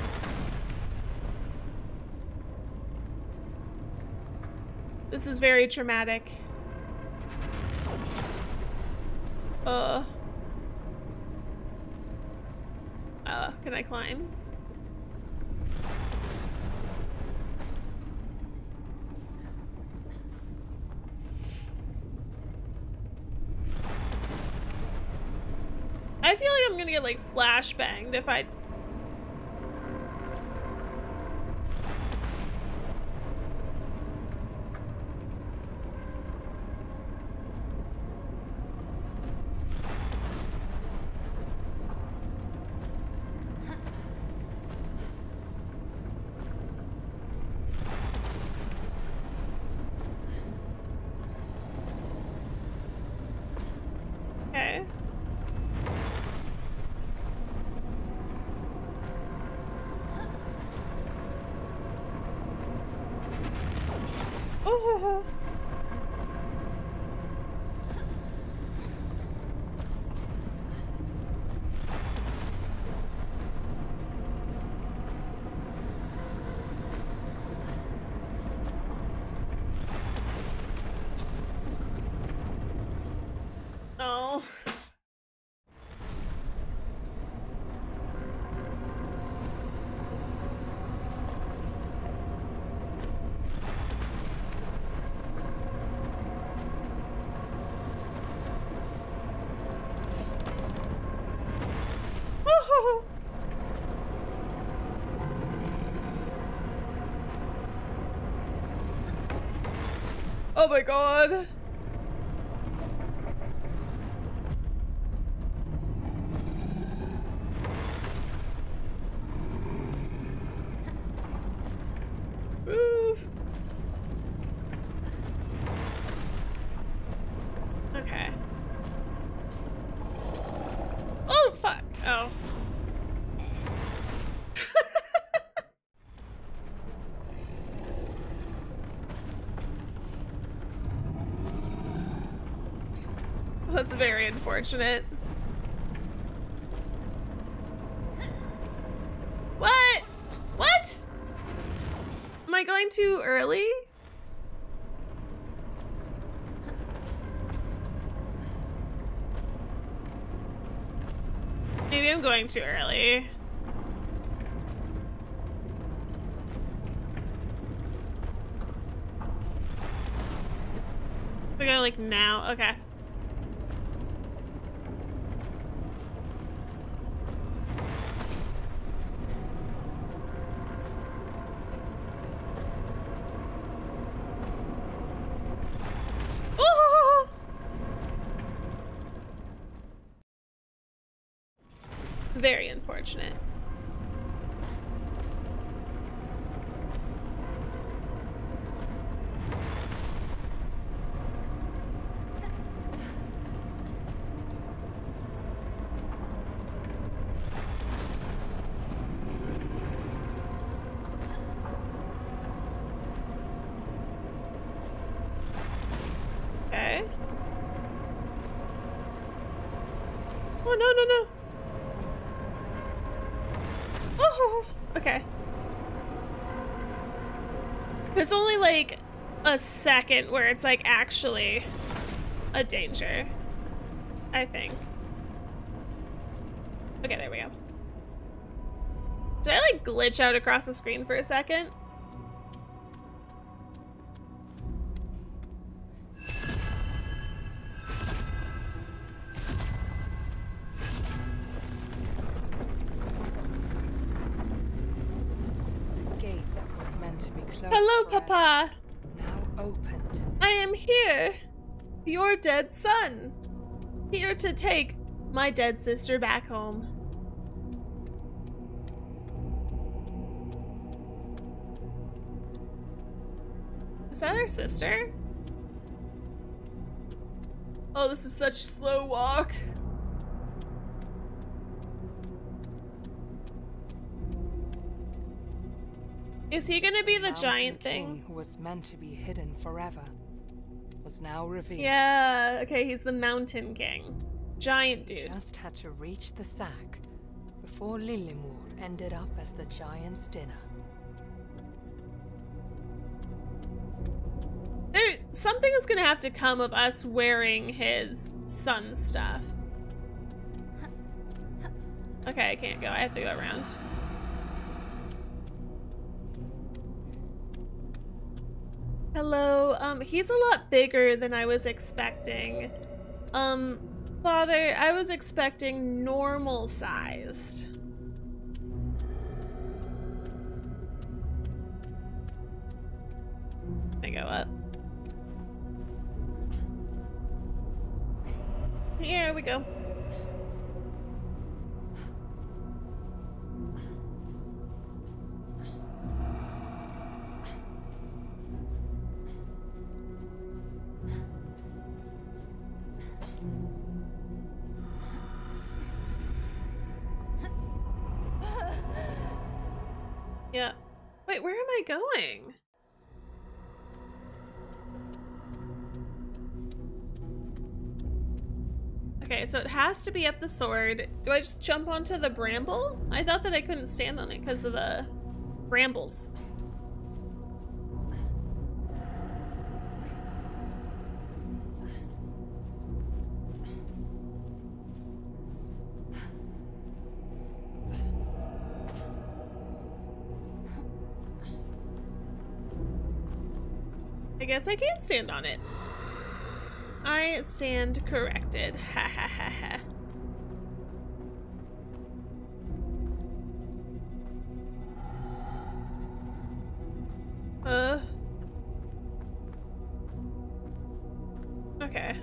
This is very traumatic. Can I climb? I feel like I'm gonna get like flashbanged if I... Oh. Oh. Oh my god. Move. Okay. Oh, fuck. Oh. That's very unfortunate. What? What? Am I going too early? Maybe I'm going too early. We go like now. Okay. Oh! Very unfortunate. Okay. Oh, no, no, no. Oh, okay. There's only like a second where it's like actually a danger, I think. Okay, there we go. Did I like glitch out across the screen for a second? Hello, Papa. Now opened. I am here, your dead son. Here to take my dead sister back home. Is that our sister? Oh, this is such a slow walk. Is he gonna be the giant thing? Who was meant to be hidden forever was now revealed. Yeah, okay, he's the Mountain King. Giant dude. He just had to reach the sack before Lillemor ended up as the giant's dinner. Something is gonna have to come of us wearing his son stuff. Okay, I can't go. I have to go around. Hello. He's a lot bigger than I was expecting. Father, I was expecting normal sized. I go up. Here we go. Yeah. Wait, where am I going? Okay, so it has to be up the sword. Do I just jump onto the bramble? I thought that I couldn't stand on it because of the brambles. I guess I can't stand on it. I stand corrected. Ha ha ha ha. Okay.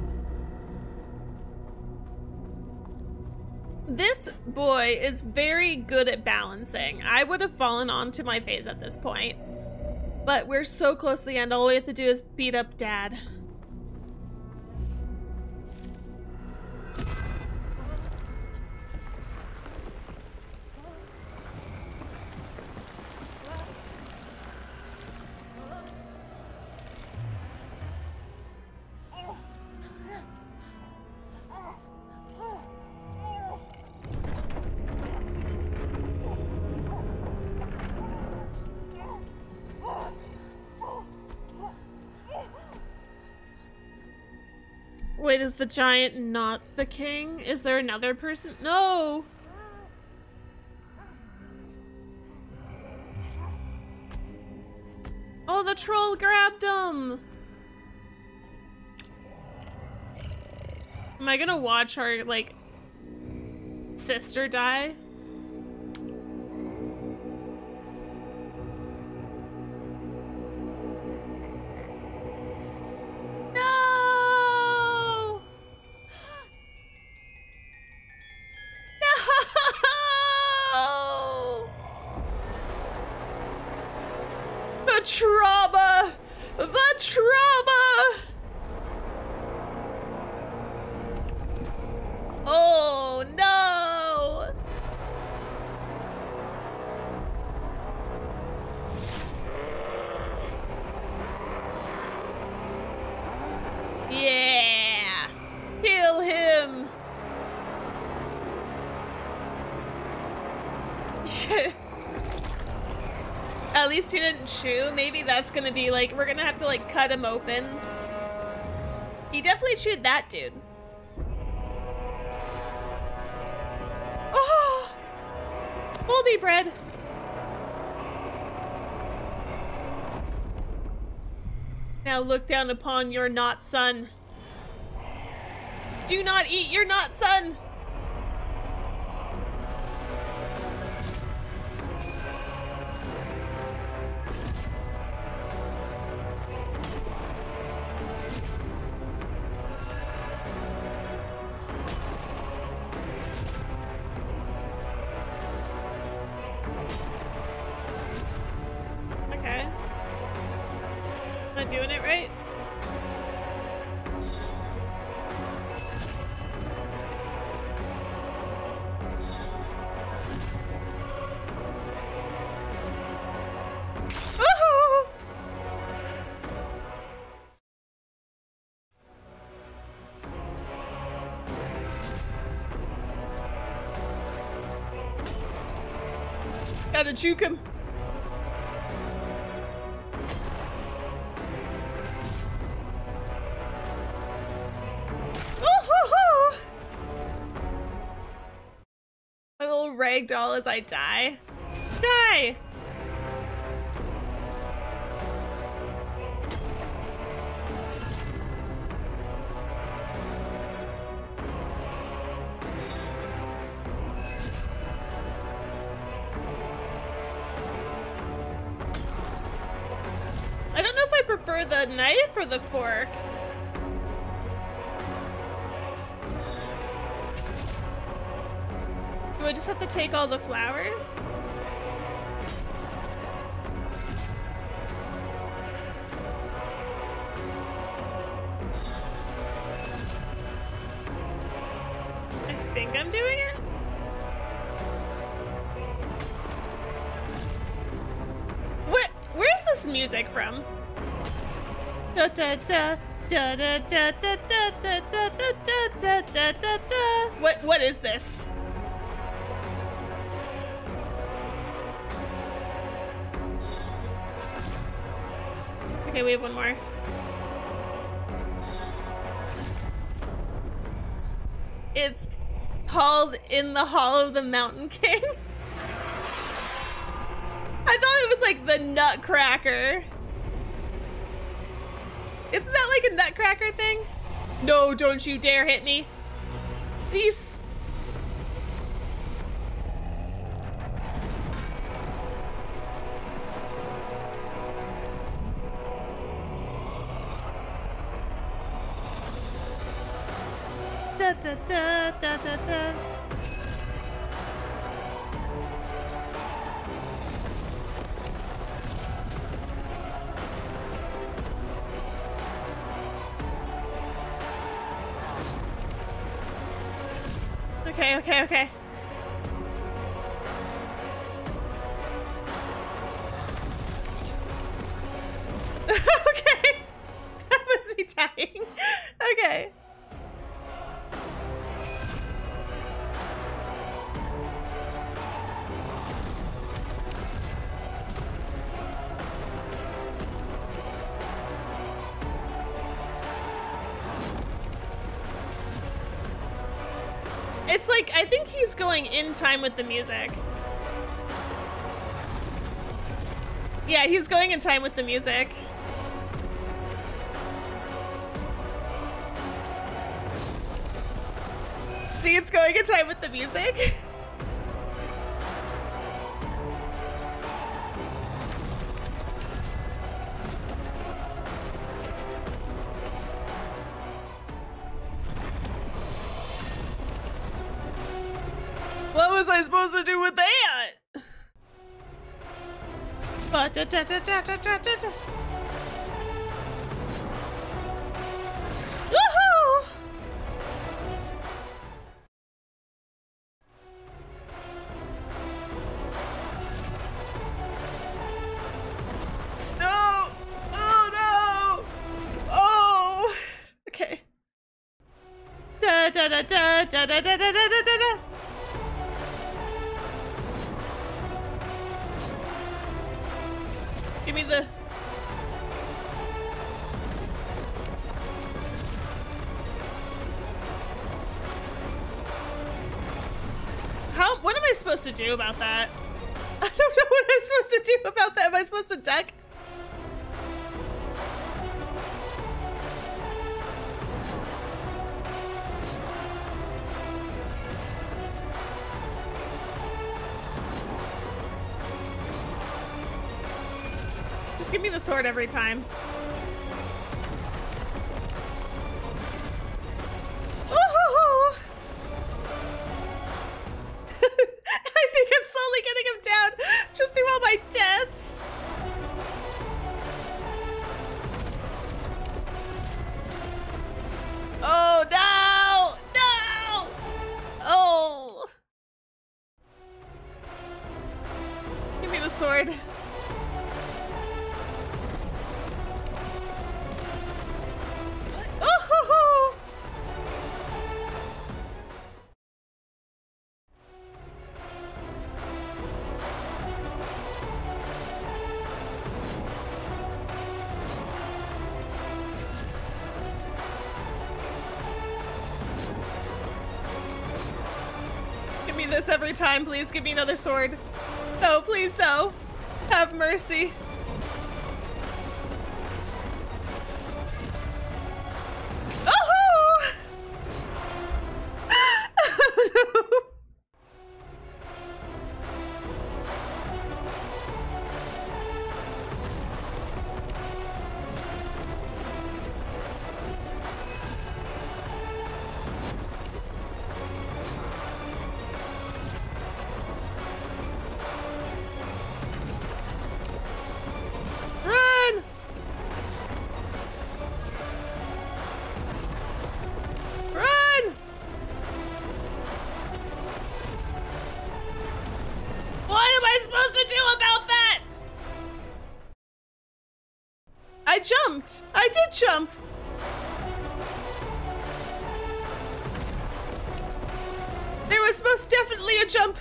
This boy is very good at balancing. I would have fallen onto my face at this point. But we're so close to the end. All we have to do is beat up Dad. Wait, is the giant not the king? Is there another person? No! Oh, the troll grabbed him! Am I gonna watch her, like, sister die? Trauma! The trauma! Oh no! Yeah! Kill him! At least he didn't chew. Maybe that's gonna be like, we're gonna have to like cut him open. He definitely chewed that dude. Oh! Moldy bread! Now look down upon your not son. Do not eat your not son! Doing it right? Oh! Gotta juke him. Ragdoll as I die. Die! I don't know if I prefer the knife or the fork. Do I just have to take all the flowers? I think I'm doing it. What? Where's this music from? Da da da Da da da da da da da da da da da da. What is this? Okay, we have one more. It's called In the Hall of the Mountain King. I thought it was like the Nutcracker. Isn't that like a Nutcracker thing? No, don't you dare hit me. Cease. Da da da da da da. Okay, okay, okay. Okay. That must be dying. Okay. It's like, I think he's going in time with the music. Yeah, he's going in time with the music. See, it's going in time with the music. What was I supposed to do with that? Woohoo! No! Oh no! Oh! Okay. Da da da da da da da da da da da. Give me the... What am I supposed to do about that? I don't know what I'm supposed to do about that. Am I supposed to duck? Just give me the sword every time. Ooh! I think I'm slowly getting him down just through all my deaths. Oh no! No! Oh! Give me the sword. Oh! Give me this every time, please. Give me another sword. No, please, no. Have mercy. Oh! No. Run! Run! What am I supposed to do about that? I jumped. I did jump. was most definitely a jump.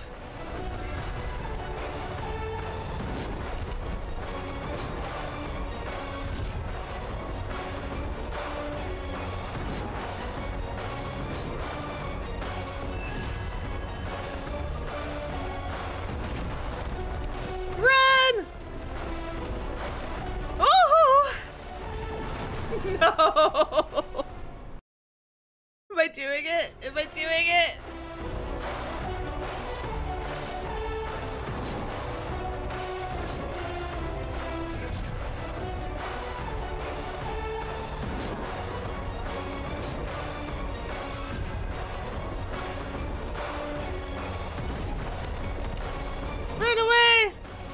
Run! Oh! No! Am I doing it? Am I doing it? Run away!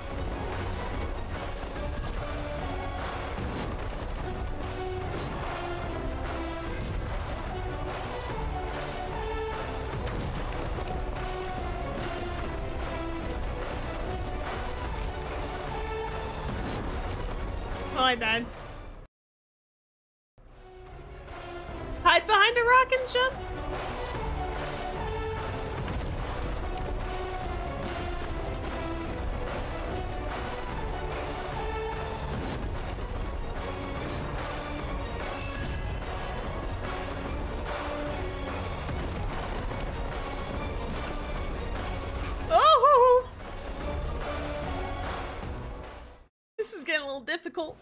Oh, I died. Hide behind a rock and jump? Oh! This is getting a little difficult.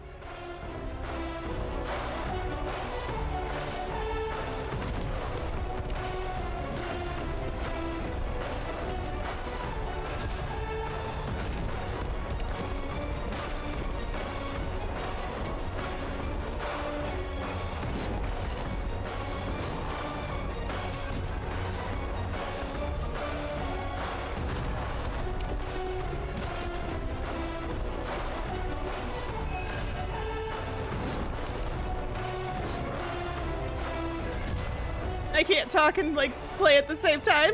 I can't talk and like play at the same time.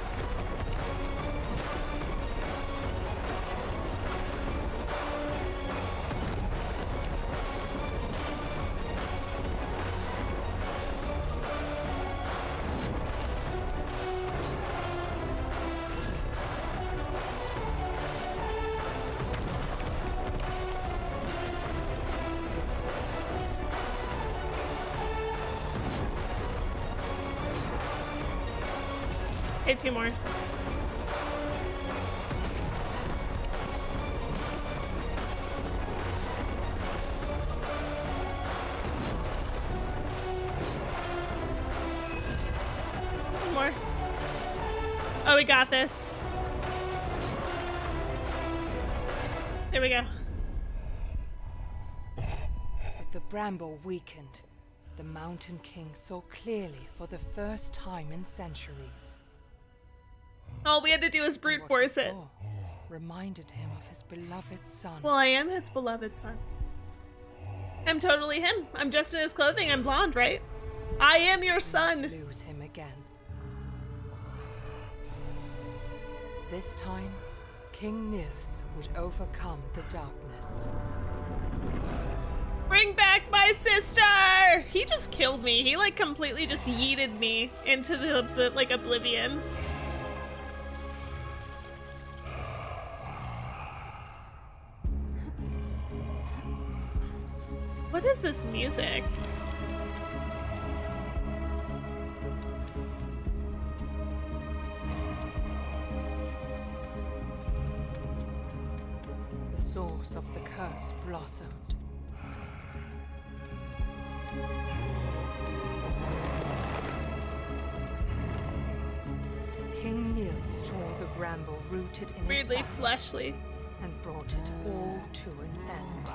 Okay, 2 more. One more. Oh, we got this. There we go. With the bramble weakened, the Mountain King saw clearly for the first time in centuries. All we had to do is brute And what he force it. saw reminded him of his beloved son. Well, I am his beloved son. I'm totally him. I'm dressed in his clothing. I'm blonde, right? I am your son. Lose him again. This time, King Nils would overcome the darkness. Bring back my sister! He just killed me. He like completely just yeeted me into the like oblivion. What is this music? The source of the curse blossomed. King Nils tore the bramble rooted in Weirdly his back fleshly. and brought it all to an end.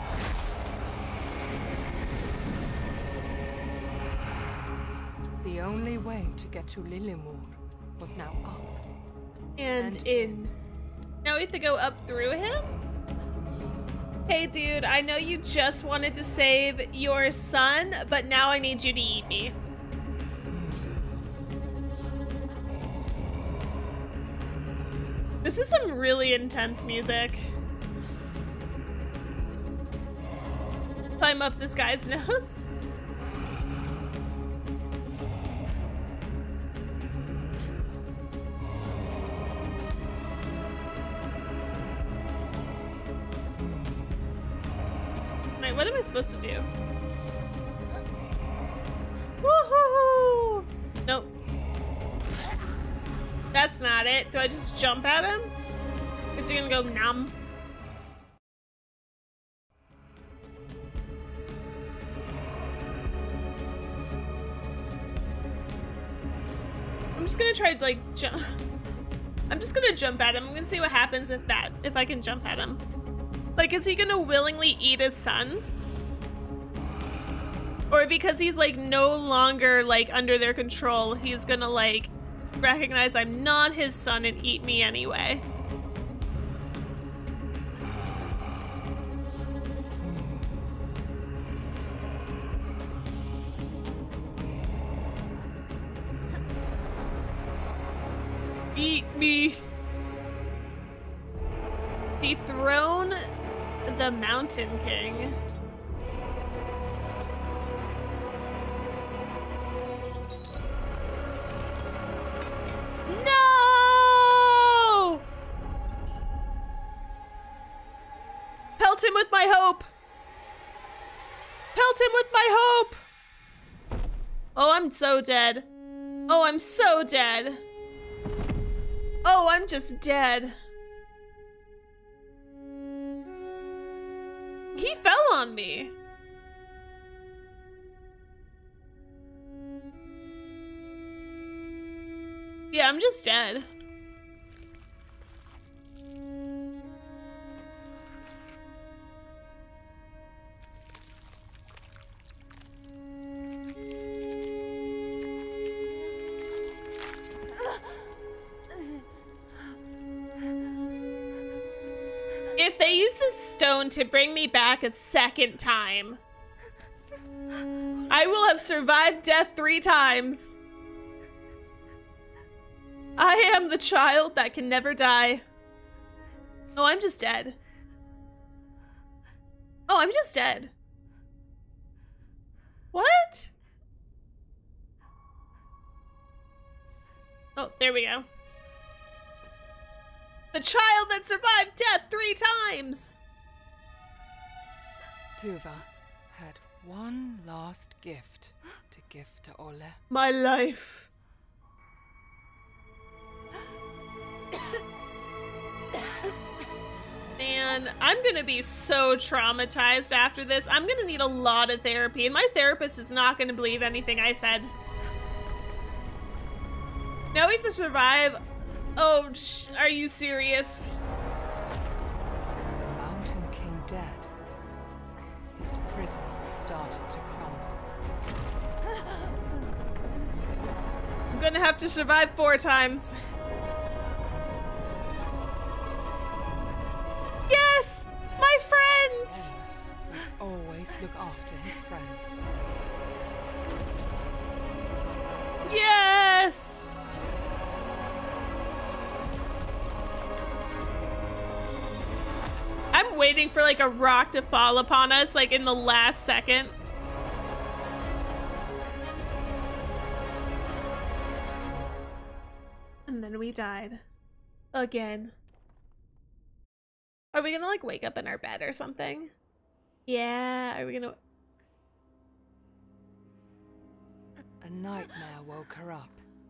The only way to get to Lillimor was now up. And in. Now we have to go up through him? Hey dude, I know you just wanted to save your son, but now I need you to eat me. This is some really intense music. Climb up this guy's nose. What am I supposed to do? Woohoo! Nope. That's not it. Do I just jump at him? Is he gonna go numb? I'm just gonna try to like jump. I'm just gonna jump at him. I'm gonna see what happens if I can jump at him. Like, is he gonna willingly eat his son? Or because he's like no longer like under their control, he's gonna like recognize I'm not his son and eat me anyway. Eat me. Dethrone the Mountain King. No! Pelt him with my hope. Pelt him with my hope. Oh, I'm so dead. Oh, I'm so dead. Oh, I'm just dead. He fell on me. Yeah, I'm just dead. If they use this stone to bring me back a second time, I will have survived death 3 times. I am the child that can never die. Oh, I'm just dead. Oh, I'm just dead. What? Oh, there we go. The child that survived death 3 times! Tuva had one last gift to give to Ole. My life. Man, I'm gonna be so traumatized after this. I'm gonna need a lot of therapy, and my therapist is not gonna believe anything I said. Now we have to survive. Oh, are you serious? The Mountain King dead, his prison started to crumble. I'm gonna have to survive 4 times. Yes! My friend! Amos would always look after his friend. Yes! I'm waiting for like a rock to fall upon us like in the last second. And then we died. Again. Are we gonna like wake up in our bed or something? Yeah, are we gonna... A nightmare woke her up.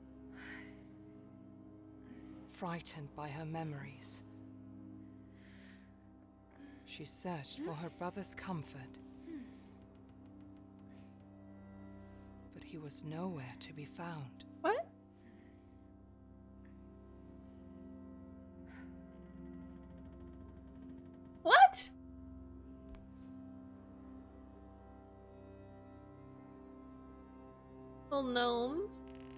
Frightened by her memories, she searched for her brother's comfort, but he was nowhere to be found. What? What? Little gnomes.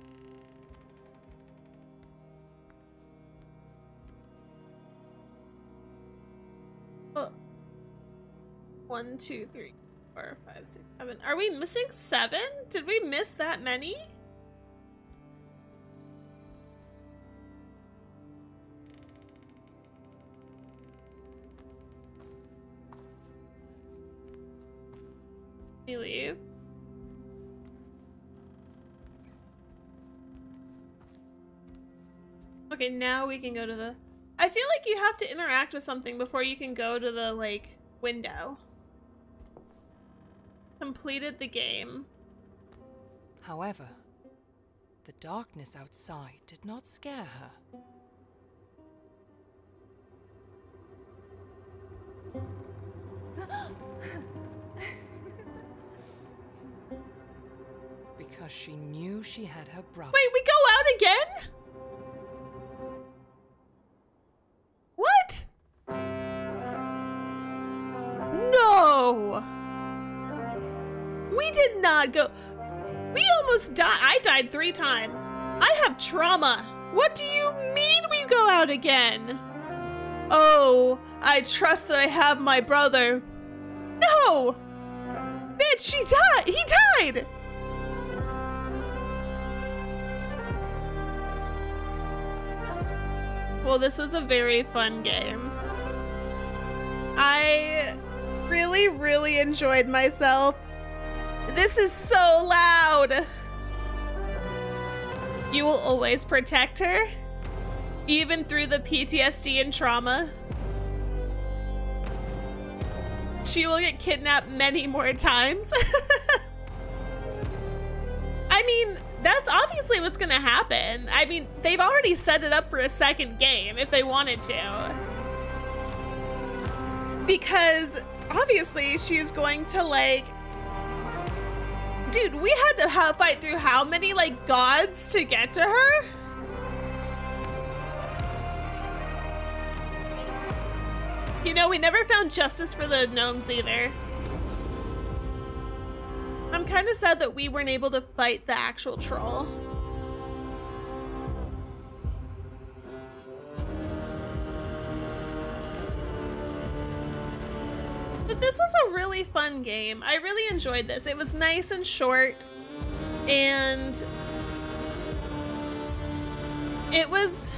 Oh. 1, 2, 3, 4, 5, 6, 7. Are we missing 7? Did we miss that many? We leave. Okay, now we can go to the... I feel like you have to interact with something before you can go to the, like, window. completed the game. However, the darkness outside did not scare her. Because she knew she had her brother. Wait, we go out again? What? No! We did not go. We almost died. I died 3 times. I have trauma. What do you mean we go out again? Oh, I trust that I have my brother. No! Bitch, she died! He died! Well, this was a very fun game. I really, really enjoyed myself. This is so loud. You will always protect her, even through the PTSD and trauma. She will get kidnapped many more times. I mean, that's obviously what's gonna happen. I mean, they've already set it up for a second game if they wanted to. Because obviously she's going to like... Dude, we had to fight through how many like gods to get to her? You know, we never found justice for the gnomes either. I'm kind of sad that we weren't able to fight the actual troll. But this was a really fun game. I really enjoyed this. It was nice and short, and it was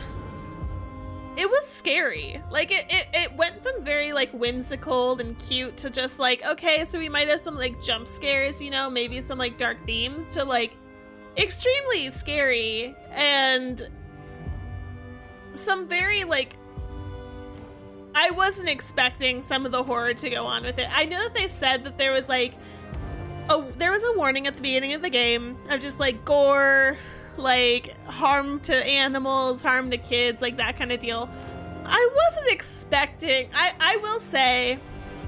scary. Like it went from very like whimsical and cute to just like, okay, so we might have some like jump scares, you know, maybe some like dark themes, to like extremely scary and some very like, I wasn't expecting some of the horror to go on with it. I know that they said that there was like there was a warning at the beginning of the game of just like gore, like harm to animals, harm to kids, like that kind of deal. I wasn't expecting, I will say,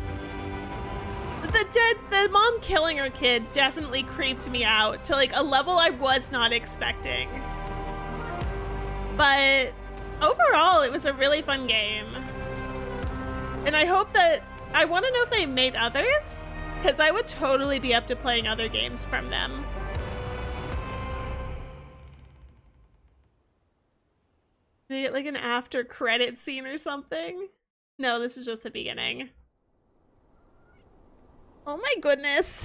the mom killing her kid definitely creeped me out to like a level I was not expecting. But overall, it was a really fun game. And I hope that, I want to know if they made others, because I would totally be up to playing other games from them. Maybe get like an after credit scene or something? No, this is just the beginning. Oh my goodness.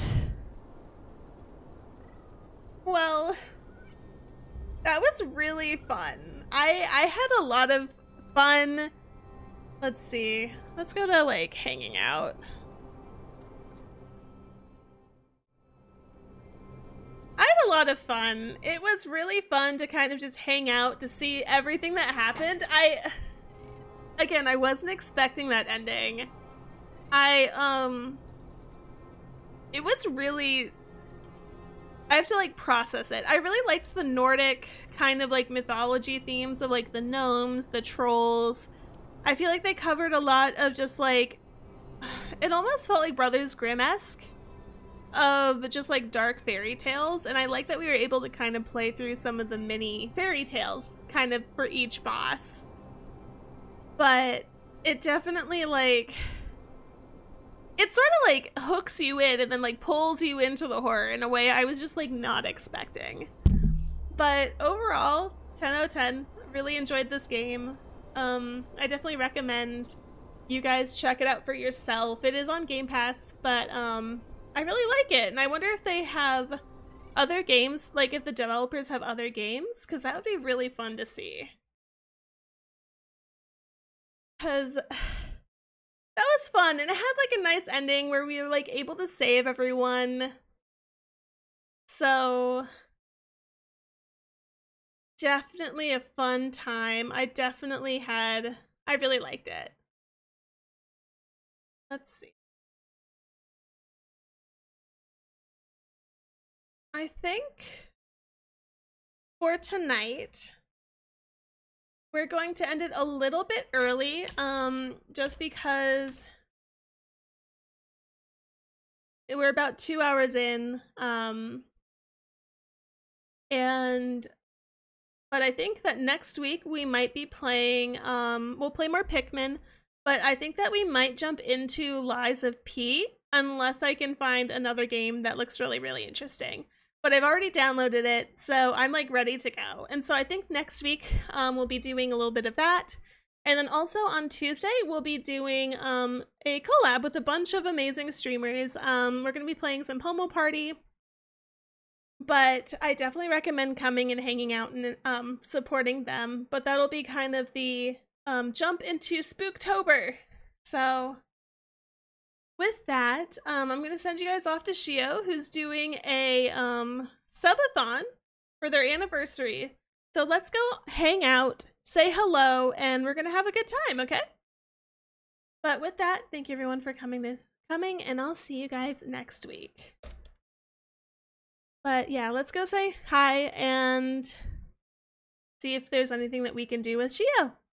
Well, that was really fun. I had a lot of fun. Let's see. Let's go to like hanging out. I had a lot of fun. It was really fun to kind of just hang out, to see everything that happened. Again, I wasn't expecting that ending. It was really, I have to like process it. I really liked the Nordic kind of like mythology themes of like the gnomes, the trolls. I feel like they covered a lot of just like, it almost felt like Brothers Grimm-esque of just like dark fairy tales, and I like that we were able to kind of play through some of the mini fairy tales kind of for each boss. But it definitely like, it sort of like hooks you in and then like pulls you into the horror in a way I was just like not expecting. But overall, 10 out of 10. Really enjoyed this game. I definitely recommend you guys check it out for yourself. It is on Game Pass, but I really like it, and I wonder if they have other games, like if the developers have other games, because that would be really fun to see. Because that was fun, and it had like a nice ending where we were like able to save everyone. So definitely a fun time. I really liked it. Let's see. I think for tonight, we're going to end it a little bit early, just because we're about 2 hours in, but I think that next week we might be playing, we'll play more Pikmin, but I think that we might jump into Lies of P, unless I can find another game that looks really, really interesting. But I've already downloaded it, so I'm like ready to go. And so I think next week we'll be doing a little bit of that. And then also on Tuesday, we'll be doing a collab with a bunch of amazing streamers. We're going to be playing some Pomo Party. But I definitely recommend coming and hanging out and supporting them. But that'll be kind of the jump into Spooktober. So with that, I'm going to send you guys off to Shio, who's doing a subathon for their anniversary. So let's go hang out, say hello, and we're going to have a good time, okay? But with that, thank you everyone for coming, and I'll see you guys next week. But yeah, let's go say hi and see if there's anything that we can do with Shio.